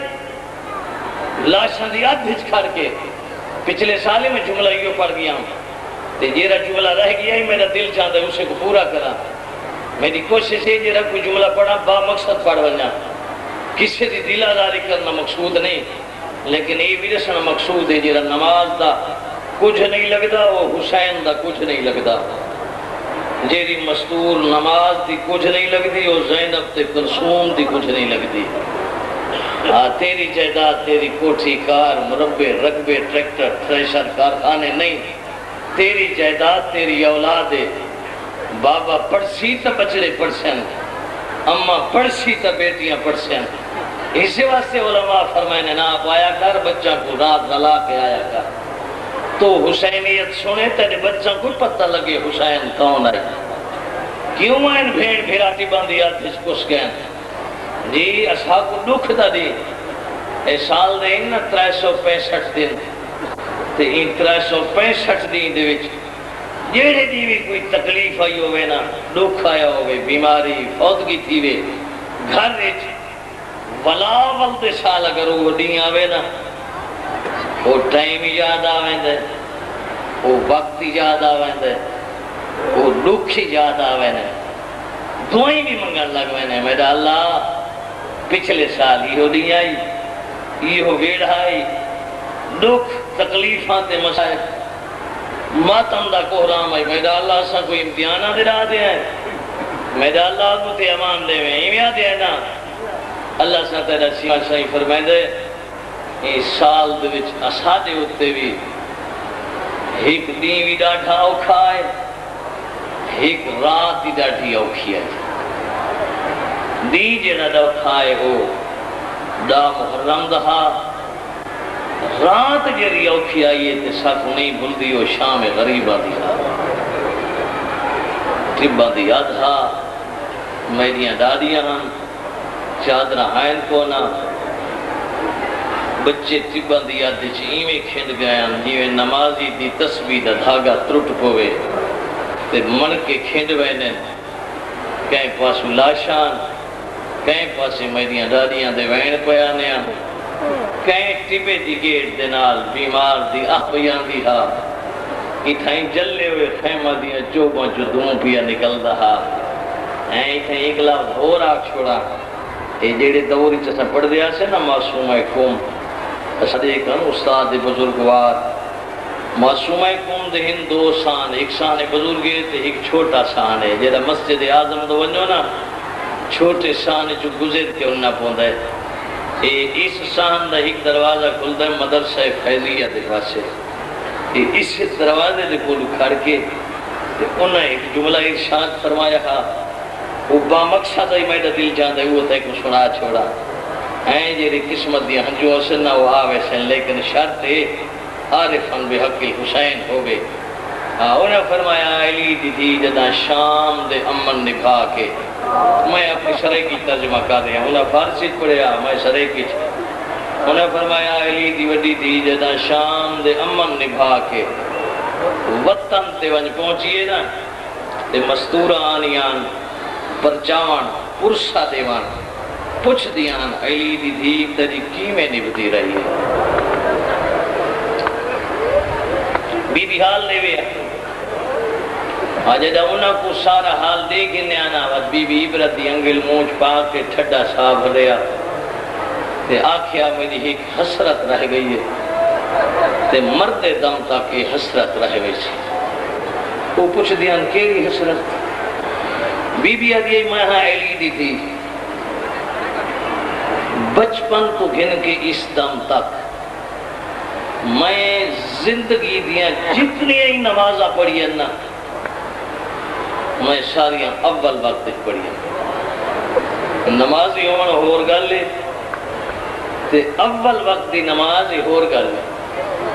لاشاں دی آدھ ہچ کھڑ کے پچھلے سالے میں جملہ یہ پڑھ گیا ہوں تے جیرا جملہ رہ گیا ہی میرا دل چاہتا ہے اسے کو پورا کرا میری کوشش ہے جیرا کوئی جملہ پڑھا با مقصد پڑھ بننا کسی دی دل آزاری کرنا مقصود نہیں لیکن یہ بھی رسنا مقصود ہے جیرا نماز دا کچھ نہیں لگتا وہ حسین دا کچھ نہیں لگتا جیری مستور نماز دی کچھ نہیں لگتی وہ زینب تے کلثوم دی کچھ نہیں لگتی تیری جائیداد تیری کوٹھی کار مربے رقبے ٹریکٹر تھریشر کارخانے نہیں تیری جائیداد تیری اولاد ہے بابا پڑھسی تا بچڑے پڑھسیں اماں پڑھسی تا بیٹیاں پڑھسیں اسی واسطے علماء فرمائے نے نہ پایا کر بچہ کو رات غلا کے آیا کر تو حسینیت سنے تیرے بچہ کو پتہ لگے حسین کون آئی کیوں میں بھیڑ بھیراٹی باندھی آتی اس کو سکین جی اسا کو دکھ دا دی اے سال دے نا 365 دن تے ان 365 دن دے وچ جیڑے دی بھی کوئی تکلیف آئی ہوئے نا دکھ آیا ہوئے بیماری فوتگی تھی وے گھر وچ ولاول دے سال اگر وہ ڈی آوے نا وہ ٹائم یاد آویں دے وہ وقت یاد آویں دے وہ دکھ یاد آویں دے دعائیں بھی منگن لگویں نے میرا اللہ پچھلے سال ہی ہو دی آئی یہ ہو بیڑ آئی دکھ تکلیفاں تے مسائل ماتم دا کوہرام آئی میرا اللہ سا کوئی امتحانہ دے رہا دے ہیں میرا اللہ کو تے امان دے میں ایمیا دے ہے نا اللہ سا تیرا سیما صحیح فرمائے دے اس سال دے وچ اسادے ہوتے بھی ایک دین بھی ڈاٹھا اوکھا ہے ایک رات ہی ڈاٹھی اوکھی ہے دی جنہ دا اوکھائے ہو دا محرم دہا رات جری اوکھی آئیے تے ساتھ نہیں بلدی ہو شام غریبہ دیا طبہ دیا دھا میریاں دادیاں ہم چادرہ ہائن کونا بچے طبہ دیا دے چین میں کھنڈ گیا جیوے نمازی دی تسبیح دا دھاگا ترٹ پوے تے من کے کھنڈ وینے کہیں پاسو لاشان کہیں پاسے میریاں دادیاں دے وین پیانیاں کہیں ٹپے دی گیٹ دے نال بیمار دی اخبیاں دی ہا اتھائیں جلے ہوئے خیمہ دیا چوباں جو دوں پیا نکل دہا اتھائیں اگلا ہو راک چھوڑا یہ جیڑے دوری چسا پڑھ دیا سے نا معصومہ قوم صدیقن استاد بزرگوار معصومہ قوم دے ہن دو سان ایک سان بزرگے تے ایک چھوٹا سان ہے جیڑا مسجد اعظم دو ونجو نا چھوٹے سان جو گزر کے انہا پوندا ہے اس سان دا ایک دروازہ کھلتا ہے مدرسہ فیضیہ دے پاسے اس دروازے دے کھولو کھڑ کے انہا ایک جملہ ارشاد فرمایا تھا وہ با مقصد ہی میرا دل جاندہ ہے وہ تھا ایک سنا چھوڑا جیری قسمت دیا ہنجو اسنا وہ آوے سن لیکن شرط ہے عارفاً بحق الحسین ہو گئے انہا فرمایا علی دی دی جدا شام دے امن نبھا کے میں اپنی شرعی کی ترجمہ کر دیا انہا فارسی پڑھیا میں شرعی کی انہا فرمایا علی دی وڈی دی جدا شام دے امن نبھا کے وطن تے ونج پہنچیے نا تے مستورہ آنیان پرچاوان پرسا دیوان پوچھ دیان علی دی دی تری کی میں نبھتی رہی ہے بی بی حال لے وے آج جا انہاں کو سارا حال دے کے نیانا وقت بی بی عبرتی انگل مونچ پاک کے ٹھڈا صاحب لیا تے آکھیا میری ایک حسرت رہ گئی ہے تے مرد دم تک یہ حسرت رہ گئی سی وہ پوچھ دیان کیری حسرت بی بی آدھی میں ہاں علی دی تھی بچپن کو گھن کے اس دم تک میں زندگی دیا جتنی ہی نمازہ پڑھی ہے نا میں ساریاں اول وقت پڑھی ہے نمازی ہونا ہور گل لے تے اول وقت دی نماز ہور گل لے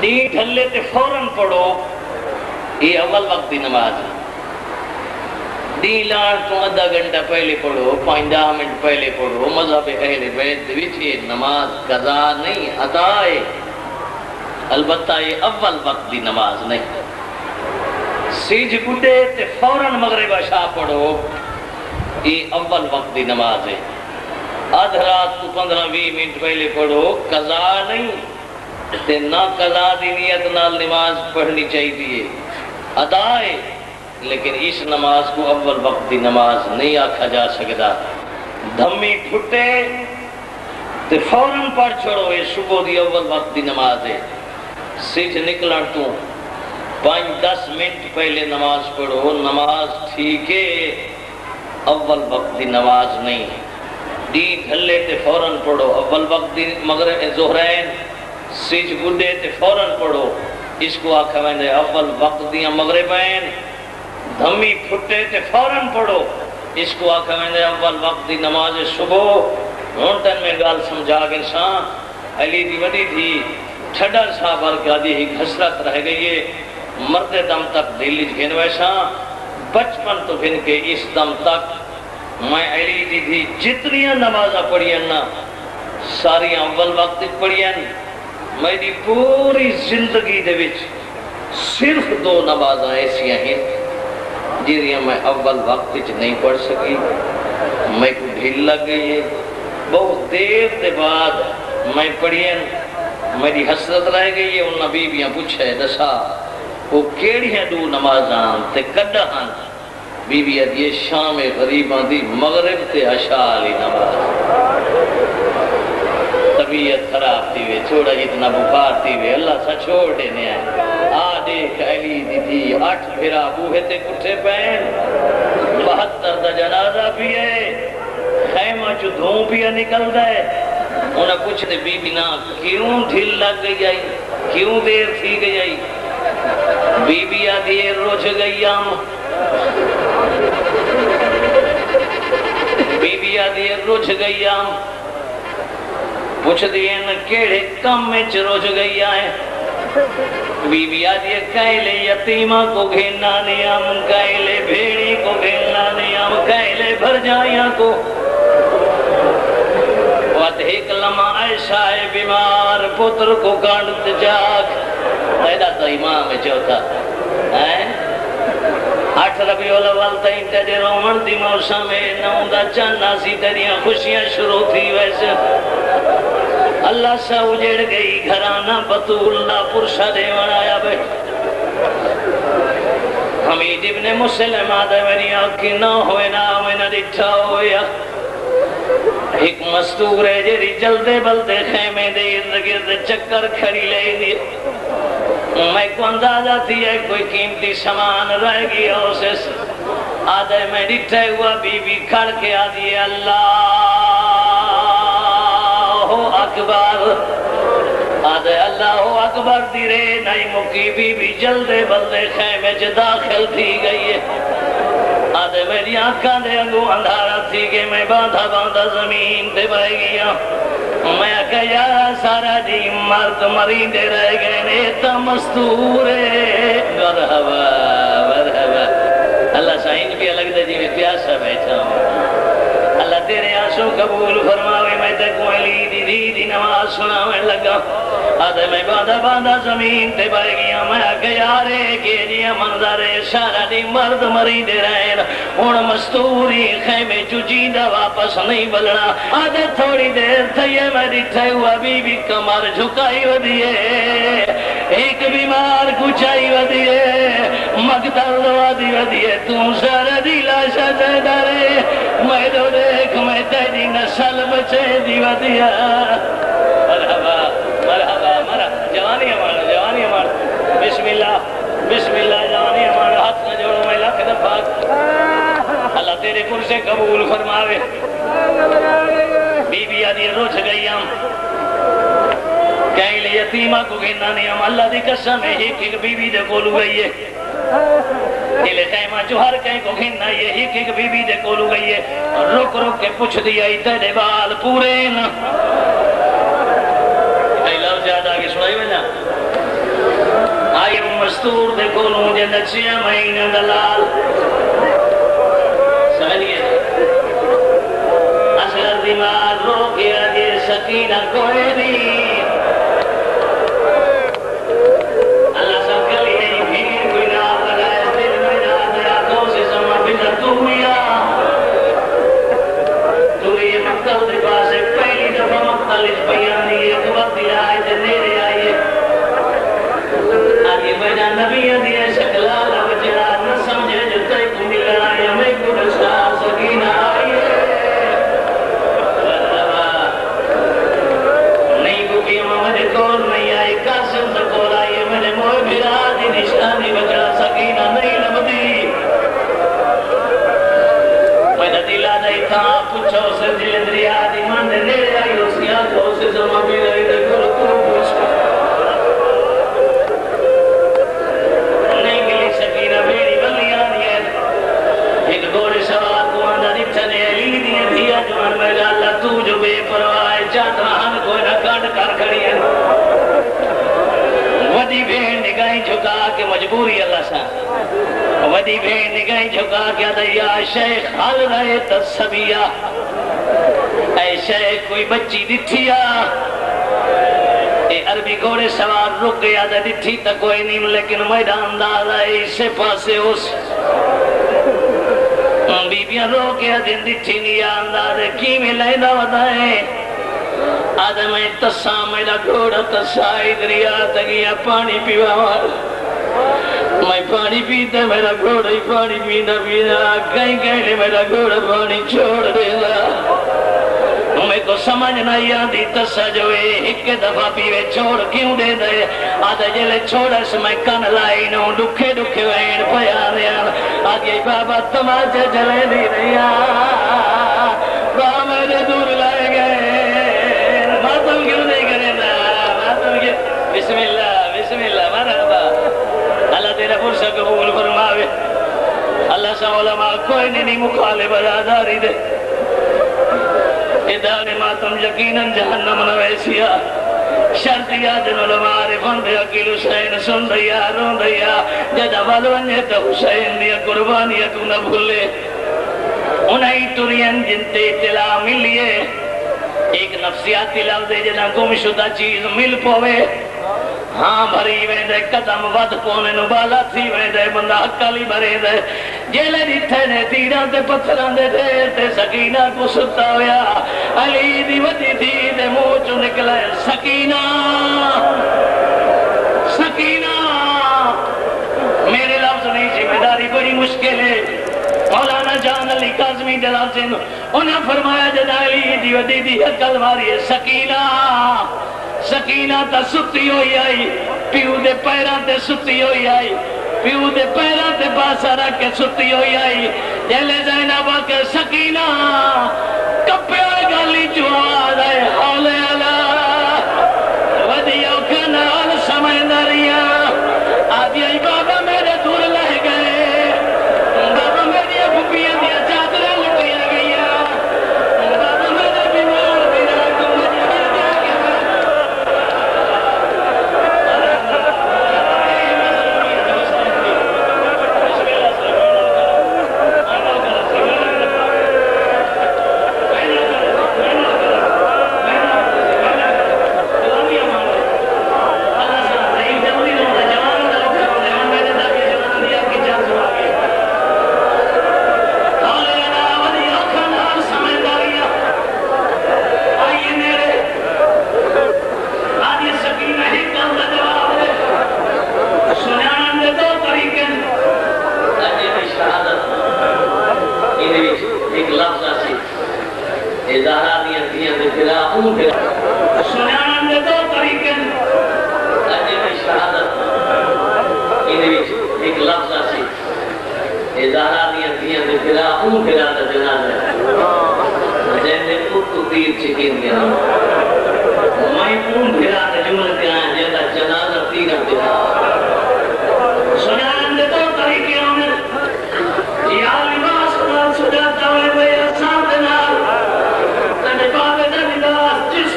دی ڈھلے تے فوراً پڑھو، یہ اول وقت دی نماز ہے۔ دی لان تو آدھا گھنٹہ پہلے پڑھو، 5 منٹ پہلے پڑھو، مذہب اہل بیت وچ یہ نماز قضا نہیں ادا ہے، البتہ یہ اول وقت دی نماز نہیں۔ سیج گڈے تے فوراً مغرب عشاء پڑھو، یہ اول وقت دی نماز ہے۔ آدھ رات کو 15-20 منٹ پہلے پڑھو، قضا نہیں تے نہ قضا دی نیت نال نماز پڑھنی چاہیے، ادا ہے، لیکن اس نماز کو اول وقت دی نماز نہیں آکھا جا سکتا۔ دھمی پھٹے تے فوراً پڑھ چھوڑو، یہ صبح دی اول وقت دی نماز ہے۔ سج نکلن تو 5-10 منٹ پہلے نماز پڑھو، نماز ٹھیک ہے، اول وقت دی نماز نہیں۔ دی ڈھلے تے فوراً پڑھو، اول وقت دی مغرب ظہرین، سج گڈے تے فوراً پڑھو، اس کو آکھا میں اول وقت دیا مغربین۔ دھمی پھٹے تے فوراً پڑھو، اس کو آکھا میں اول وقت دی نماز صبح۔ ہونٹن میں گال سمجھا گئے ساں، علی دی وڈی تھی، ٹھڈر صاحب ارگا دی ایک حسرت رہ گئی ہے، مرد دم تک دلی گھن ویسا، بچپن تو گھن کے اس دم تک میں علی دی تھی جتنیاں نمازہ پڑھیں نا ساری اول وقت پڑھیں، میری پوری زندگی دے وچ صرف 2 نمازاں ایسیاں ہیں جنہاں میں اول وقت نہیں پڑھ سکی، میں کو ڈھیل لگ گئی ہے، بہت دیر دے بعد میں پڑھیں، میری حسرت رہ گئی ہے۔ انہاں بیبیاں پوچھے دسا وہ کیڑی ہیں 2 نمازاں تے کڈا ہن؟ بی یہ شام غریباں دی مغرب تے عشاء علی نماز۔ طبیعت خراب تھی وے، چھوڑا جتنا بخار تھی وے، اللہ سا چھوڑ دینے آئے۔ دیکھ علی دی تھی 8 پھرا بوہے تے کٹھے پہن، 72 دا جنازہ پیے، خیمہ چو دھوں پیا نکل دائے۔ انہیں پوچھ دے بی بی نا کیوں ڈھل لگ گئی آئی، کیوں دیر تھی گئی آئی؟ بی بی دیر روچ گئی آم، بی بی دیر روچ گئی آم، پوچھ دیئے نا کیڑے کم میں چروچ گئی آئے؟ بی بی آدھی کائلے یتیمہ کو گھننا نیام، کائلے بھیڑی کو گھننا نیام، کائلے بھر جائیاں کو وقت ایک لمحہ عائشہ بیمار پتر کو کانڈت جاگ۔ پیدا تو امام چوتھا 8 ربیع الاول تائیں تیرے رومن دی موسم ہے، نوندہ چانا سی تیریاں خوشیاں شروع تھی ویسے۔ اللہ سا اجڑ گئی گھرانہ بطول نہ پرشا دے ونایا بے۔ حمید ابن مسلم آدھے میری آنکھی نہ ہوئے نہ ہوئے نہ ڈٹھا ہوئے، ایک مستور ہے جیری جلدے بلدے خیمے دے ارد گرد چکر کھڑی لے دی۔ میں کو اندازہ تھی ہے کوئی قیمتی سامان رہ گیا اسے، آدھے میں ڈٹھے ہوا بی بی کھڑ کے آدھی اللہ اکبر، آدھے اللہ اکبر دیرے نئی مکی بی بی جلدے بلدے خیمے چ داخل تھی گئی ہے۔ آدھے میری آنکھاں دے انگو اندھارا تھی کہ میں باندھا باندھا زمین دے بہ گیا۔ میں کہا یارا سارا جی مرد مریندے رہ گئے نیتا مستورے، مرحبا مرحبا۔ اللہ سائن بھی الگ دے جی میں پیاسا بیٹھا ہوں، اللہ تیرے آنسو قبول فرماوے۔ میں تے کو علی دی نماز سناوے لگا، آدھے میں باندھا باندھا زمین تے بہ گیا۔ میں کہا یارے کہ جی منظر سارا دی مرد مریندے رہے، ہن مستوری خیمے چو جیندہ واپس نہیں بلنا۔ آدھے تھوڑی دیر تھئیے میں ڈٹھے ہوا بی بی کمر جھکائی ودیے، ایک بیمار کچھائی ودیے، مقتل دوا دی ودیے، تم سارا دی لاشا تے ڈرے، میں دو دیکھ میں تیری نسل بچے دی ودیا۔ مرحبا مرحبا مرحبا، جوانی ہمارا جوانی ہمارا، بسم اللہ بسم اللہ، جوانی ہمارا، ہاتھ نہ جوڑو میں لکھ دفعہ۔ اللہ تیرے پر سے قبول فرماوے۔ بی بی آدھی روچ گئی ہم، کہیں لے یتیمہ کو گھننا نہیں ہم، اللہ دی قسم ہے ایک بی بی دے کولو گئی ہے، دلے خیمہ جو ہر کہیں کو گھننا یہ ایک بی بی دے کولو گئی ہے، رک رک کے پوچھ دیا تیرے بال پورے نا، اے لفظ یاد آگے سنائی بنا، دستور دے کولوں جے نچیا مہینہ دلال سمجھئے اصغر دماغ رو گیا جے سکینہ کوئی نہیں اللہ سب کے لیے بھیڑ کوئی نہ لگائے دل میں نہ دیا تو سے سما بھیڑ تو ہویا تو یہ مقتل دے پاس ایک پہلی دفعہ مختلف بیانی ایک وقت آئے تھے نیرے آئیے آگے بینا نبی دیئے شکلالہ بچڑا نہ سمجھے جو تے کو ملا آئے ہمیں کو دستا سکینہ آئیے نہیں کو کہ مجھے کور نہیں آئے قاسم تکور آئیے میرے موہ بھیرا دی نشانی بچڑا سکینہ نہیں لبدی پیدا دلا دائی تھا پچھو سے دل دریا دی من دے نیرے آئی اس کی آنکھوں سے زمان بھی رہی دے گھر کو پوچھتا نہیں گلی سکینہ بیڑی بلیانی ہے ایک گوڑے سوار کو آندہ دکھنے علی دیئے دیا جوان میرا اللہ تو جو بے پروائے چاہتا ہم کوئی نہ کانڈ کر کھڑی ہے ودی بھین نگاہیں جھکا کے مجبوری اللہ سا ودی بھین نگاہیں جھکا کے دیا شیخ حال رہے تصبیہ اے شیخ کوئی بچی دتھیا اے عربی گھوڑے سوار رک گیا دا دتھی تا کوئی نہیں لیکن میدان دادا اسے پاسے اس بیبیاں رو گیا دن دتھی نہیں اندازے کی میں لیدہ ودائیں آدم تسا میرا گھوڑا تسائی دریا تگیا پانی پیوا مار میں پانی پیتا میرا گھوڑا ہی پانی پینا پینا کہیں کہیں میرا گھوڑا پانی چھوڑ دے گا میں کو سمجھ نہیں آدھی تسا جو ایک دفعہ پیوے چھوڑ کیوں دے دے آدھا جلے چھوڑا سے میں کن لائی نو دکھے دکھے وین پیا دیا آدھی بابا تماچے جلے نہیں رہیا بابا میرے دور لائے گئے ماتم کیوں نہیں کرے دا ماتم کیوں بسم اللہ مرحبا اللہ تیرا فرصہ قبول فرماوے اللہ سا علماء کوئی نہیں مخالب ازاداری دے ادار ماتم یقیناً جہنم نویسیا شرطیا دن علماء عارفان دے عقیل حسین سن دیا رون دیا جدہ والوانیے تا حسین دیا قربانیہ تو نہ بھولے انہیں ترین جنتے اطلاع ملیے ایک نفسیاتی لفظ جنہ گم شدہ چیز مل پوے ہاں بھری ویندے قدم ود پونے نبالا تھی ویندے بندہ حقالی بھرے دے جیلے دیتھے نے تیران تے پتھران دے تے سکینہ کو ستا ہویا علی دی ودی تھی دے موچو نکلے سکینہ میرے لفظ نہیں ذمہ داری بڑی مشکل ہے مولانا جان علی قاسمی دلال سے انہاں فرمایا جدا علی دی ودی دی حقل ماری ہے سکینہ تا ستی ہوئی آئی پیو دے پیران تے ستی ہوئی آئی پیو دے پیران تے باسا رکھ کے ستی ہوئی آئی جیلے زینبہ کے سکینہ کپے گالی جواد آئے حولے اللہ ودیوں کا نال سمجھداریاں آدھی آئی بابا میرے دور لہ گئے بابا میری ابھوپیاں دیا چادرہ لٹیا گیا بابا میرے بیمار بیرا کو مجھے گیا گیا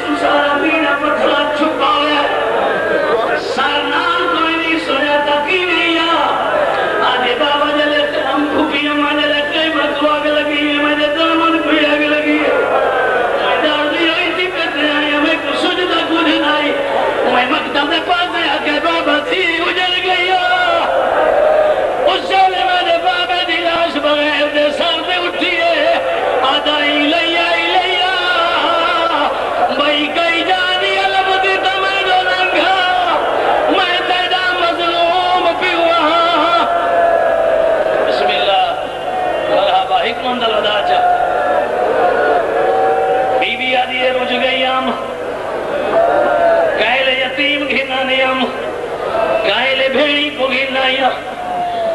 سارا کوئی نہیں سنیا تاکہ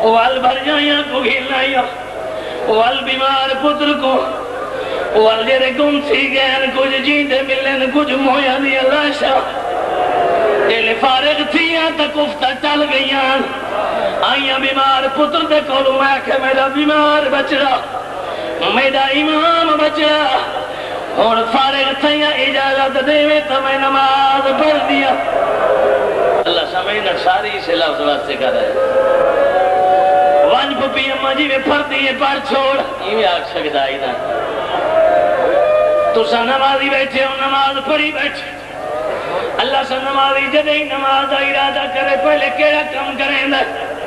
وال بھر جائیاں کو گھلائیاں وال بیمار پتر کو وال جرے گم سی گئے کچھ جیندے ملن کچھ مویا دی لاشا دل فارغ تھیاں تک افتہ چل گئیاں آئیاں بیمار پتر دے کولو میں کہ میرا بیمار بچڑا میرا امام بچڑا اور فارغ تھیاں اجازت دے میں تو میں نماز پڑھ دیا اللہ سمجھنا ساری سے لفظ واسطے کر رہے وانج پپی اماں جی میں پڑھ دیئے پڑھ چھوڑ یہ بھی آگ سکتا ہی نا تو سا نمازی بیٹھے ہو نماز پڑھی بیٹھے اللہ سے نمازی جدے ہی نماز دا ارادہ کرے پہلے کیڑا کم کریں دے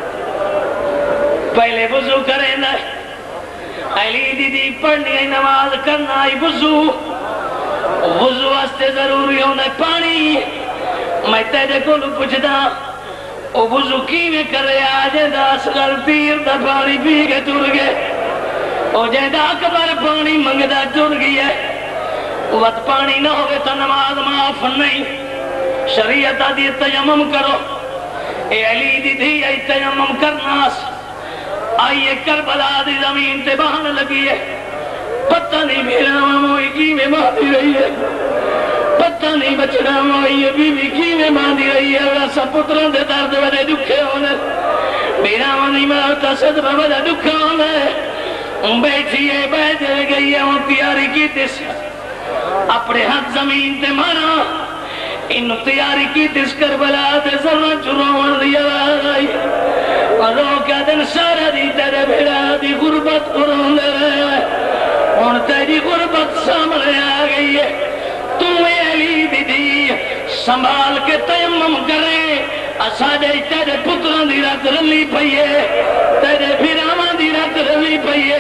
پہلے وضو کریں دے علی دی پڑھنی ہے نماز کرنا ہے وضو واسطے ضروری ہونا ہے پانی میں تیرے کو پوچھ دا او وضو کی میں کرے آجے دا اصغر پیر دا پانی پی کے ٹر گئے او جیدہ اکبر پانی منگدہ ٹر گئی ہے وقت پانی نہ ہوئے تو نماز معاف نہیں شریعت آدھی تیمم کرو اے علی دی تھی اے تیمم کرناس آئیے کربلا دی زمین تے بہن لگی ہے پتہ نہیں میرا موئی کی میں باندھی رہی ہے پتہ نہیں بچنا موئی بی بی کی میں باندھی رہی ہے ویسا پتروں دے درد بڑے دکھے ہونے میرا منی مارتا صدبہ بڑا دکھے ہونے بیٹھی ہے بیٹھ گئی ہے وہ تیاری کی تیس اپنے ہاتھ زمین تے مارا انہوں تیاری کی تیس کربلا تے ذرہ چرون دیا آئی اور روکہ دن سارا دی تیرے بھیڑا دی غربت قرون دے رہے ہیں اور تیری غربت سامنے آگئی ہے تمہیں علی دی سنبھال کے تیمم کرے اساڑے تیرے پتران دی رات رلی پئیے تیرے بھیرامان دی رات رلی پئیے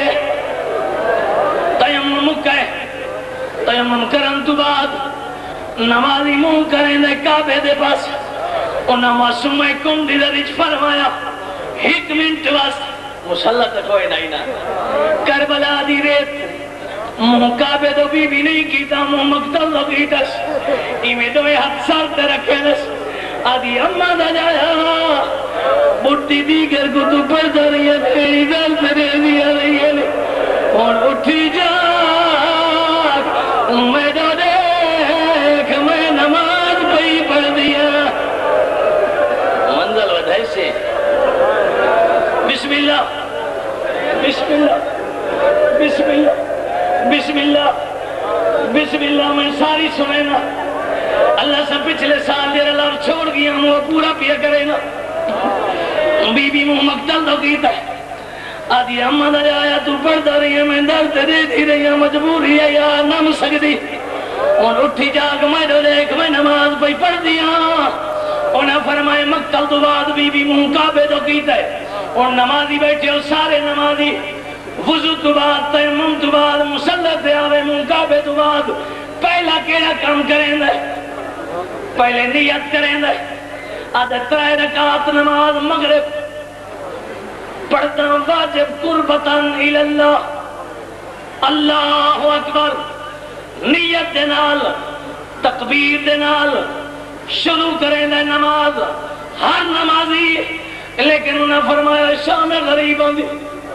تیمم کہے تیمم کرن تو بعد نمازی منہ کریں دے کعبے دے پاس انہاں معصوم کن دی درج فرمایا ایک منٹ واسط مسلط کوئی نہیں نا کربلا دی ریت منہ کعبے دو بی بی نہیں کیتا منہ مقتل دو کیتاس ایمیں دوئے ہاتھ سار تے رکھے نس آدھی اممہ دا جایا بڑھتی دیگر کو تو پڑھتا رہی ہے میری دل تے دے دیا رہی ہے اور اٹھی جا میں دو دیکھ میں نماز پہی پڑھ دیا منزل ودھائی سے بسم اللہ بسم اللہ بسم اللہ بسم اللہ بسم اللہ میں ساری سنے نا اللہ سے پچھلے سال دیر اللہ چھوڑ گیا ہوں وہ پورا پیا کرے نا بی بی منہ مقتل دو کیتا ہے آدھی اممہ دا جایا تو پڑھتا رہی ہے میں درد دے دی رہی ہے مجبوری ہے یا نم سکتی اور اٹھی جاگ میں دو دیکھ میں نماز پہ پڑھ دیا انہیں فرمائے مقتل تو بعد بی بی منہ کعبے دو کیتا ہے اور نمازی بیٹھے ہو سارے نمازی وضو تو بعد تیمم تو بعد مسلط دے آوے منہ کعبے تو بعد پہلا کیڑا کام کریں دے پہلے نیت کریں دے آدھے 3 رکعت نماز مغرب پڑھتا واجب قربتاً الاللہ اللہ اکبر نیت دے نال تکبیر دے نال شروع کریں دے نماز ہر نمازی لیکن انہوں نے فرمایا شام غریبوں دی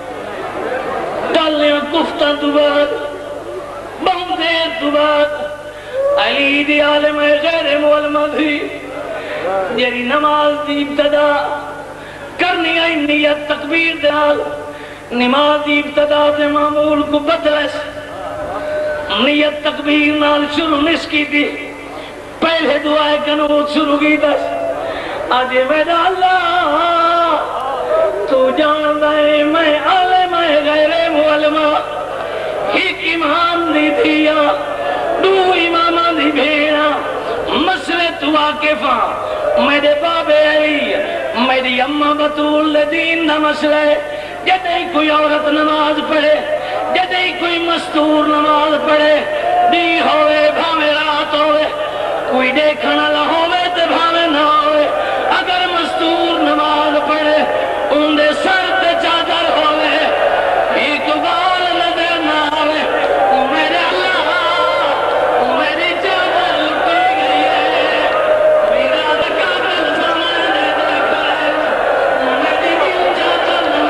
ڈالیاں کفتہ تو بعد بہت دیر تو بعد علی دی عالم غیر معلمہ تھی جیری نماز دی ابتدا کرنی آئی نیت تکبیر دال نماز دی ابتدا دے معمول کو بدلس نیت تکبیر نال شروع نس کی تھی پہلے دعائے کنوت شروع کی دس آجے میرا اللہ تو جان دائے میں عالم غیر معلمہ ایک امام دی دیا 2 امامہ دی بھیڑا مسئلے تو واقفہ میرے باب علی میری اممہ بطول دین نہ مسئلہ ہے جدہی کوئی عورت نماز پڑھے جدہی کوئی مستور نماز پڑھے دی ہوئے بھامے رات ہوئے کوئی دیکھنا نہ ہوئے تے بھامے نہ ہوئے اگر مستور نماز پڑھے ان دے سر تے چادر ہوئے ایک بال نظر نہ ہوئے میرے اللہ میری چادر لٹی گئی ہے میرا دکاتر سامان دے دکھائے میری دل چادر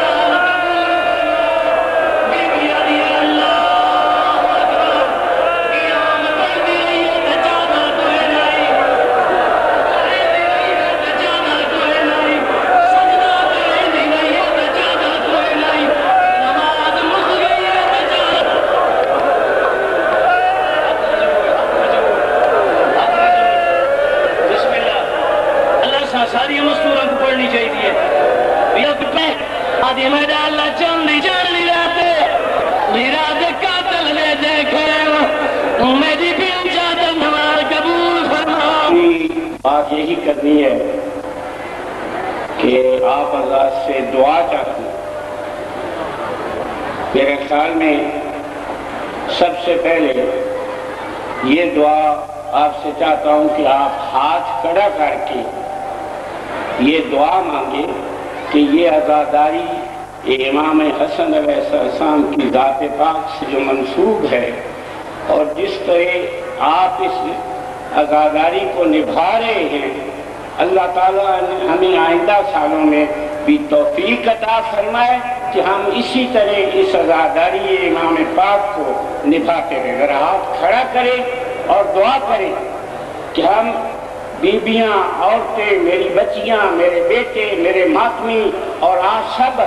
آدھی میں ڈالا چندی چاندی رات قاتل نے دیکھے میری بھی چادر نماز قبول فرما. بات یہی کرنی ہے کہ آپ اللہ سے دعا چاہتے ہیں. میرے خیال میں سب سے پہلے یہ دعا آپ سے چاہتا ہوں کہ آپ ہاتھ کھڑا کر کے یہ دعا مانگے کہ یہ عزاداری امام حسن علیہ السلام کی ذات پاک سے جو منسوب ہے اور جس طرح آپ اس عزاداری کو نبھا رہے ہیں، اللہ تعالیٰ نے ہمیں آئندہ سالوں میں بھی توفیق عطا فرمائے کہ ہم اسی طرح اس عزاداری امام پاک کو نبھاتے رہیں. ذرا ہاتھ کھڑا کریں اور دعا کریں کہ ہم بیبیاں، عورتیں، میری بچیاں، میرے بیٹے، میرے ماتمی اور آپ سب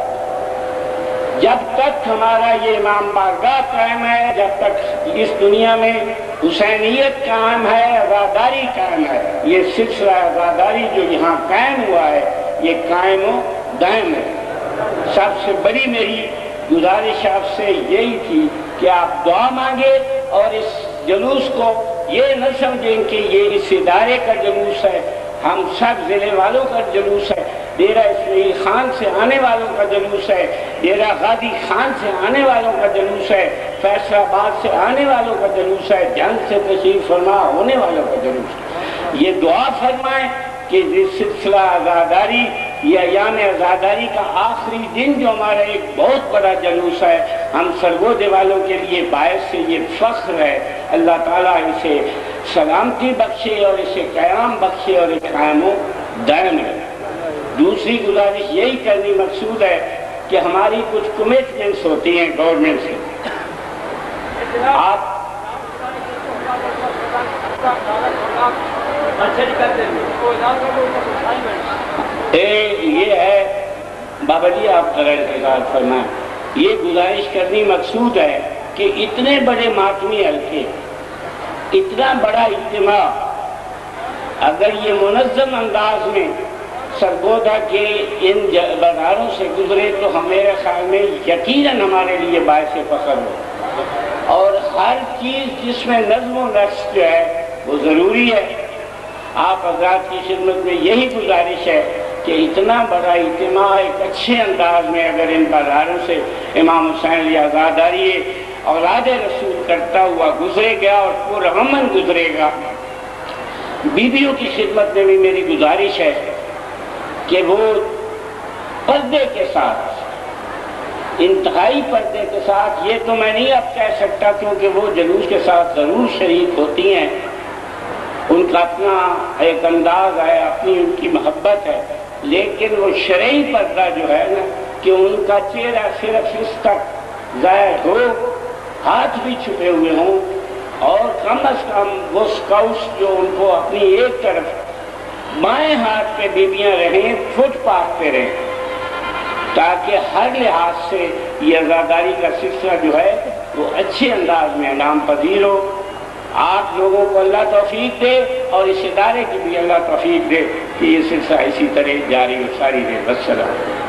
جب تک ہمارا یہ امام بارگاہ قائم ہے، جب تک اس دنیا میں حسینیت قائم ہے، عزاداری قائم ہے، یہ سلسلہ عزاداری جو یہاں قائم ہوا ہے یہ قائم و دائم ہے. سب سے بڑی میری گزارش آپ سے یہی تھی کہ آپ دعا مانگے اور اس جلوس کو یہ نہ سمجھیں کہ یہ اس ادارے کا جلوس ہے، ہم سب ضلع والوں کا جلوس ہے، ڈیرہ اسماعیل خان سے آنے والوں کا جلوس ہے، ڈیرہ غازی خان سے آنے والوں کا جلوس ہے، فیصل آباد سے آنے والوں کا جلوس ہے، جنگ سے تشریف فرما ہونے والوں کا جلوس ہے. یہ دعا فرمائیں کہ یہ سلسلہ عزاداری، یہ ایام عزاداری کا آخری دن جو ہمارا ایک بہت بڑا جلوس ہے، ہم سرگودے والوں کے لیے باعث سے یہ فخر ہے. اللہ تعالیٰ اسے سلامتی بخشے اور اسے قیام بخشے اور ایک قائم و دائم ہے. دوسری گزارش یہی کرنی مقصود ہے کہ ہماری کچھ کمٹمنٹس ہوتی ہیں گورنمنٹ سے. آپ یہ ہے بابا جی، آپ انتظار فرمائیں. یہ گزارش کرنی مقصود ہے کہ اتنے بڑے ماتمی حلقے، اتنا بڑا اجتماع اگر یہ منظم انداز میں سرگودا کے ان بازاروں سے گزرے تو میرے خیال میں یقیناً ہمارے لیے باعث فخر ہو. اور ہر چیز جس میں نظم و نسق جو ہے وہ ضروری ہے. آپ حضرات کی خدمت میں یہی گزارش ہے کہ اتنا بڑا اجتماع ایک اچھے انداز میں اگر ان بازاروں سے امام حسین علیہ عزاداری اولاد رسول کرتا ہوا گزرے گا اور پرامن گزرے گا. بیویوں کی خدمت میں بھی میری گزارش ہے کہ وہ پردے کے ساتھ، انتہائی پردے کے ساتھ، یہ تو میں نہیں اب کہہ سکتا کیونکہ وہ جلوس کے ساتھ ضرور شریک ہوتی ہیں، ان کا اپنا ایک انداز ہے، اپنی ان کی محبت ہے، لیکن وہ شرعی پردہ جو ہے نا کہ ان کا چہرہ صرف اس تک ظاہر ہو، ہاتھ بھی چھپے ہوئے ہوں، اور کم از کم وہ سکاؤٹس جو ان کو اپنی ایک طرف بائیں ہاتھ پہ بیبیاں رہیں، فٹ پاتھ پہ رہیں، تاکہ ہر لحاظ سے یہ عزاداری کا سلسلہ جو ہے وہ اچھے انداز میں انعام پذیر ہو. آپ لوگوں کو اللہ توفیق دے اور اس ادارے کی بھی اللہ توفیق دے کہ یہ سلسلہ اسی طرح جاری و ساری رہے. والسلام.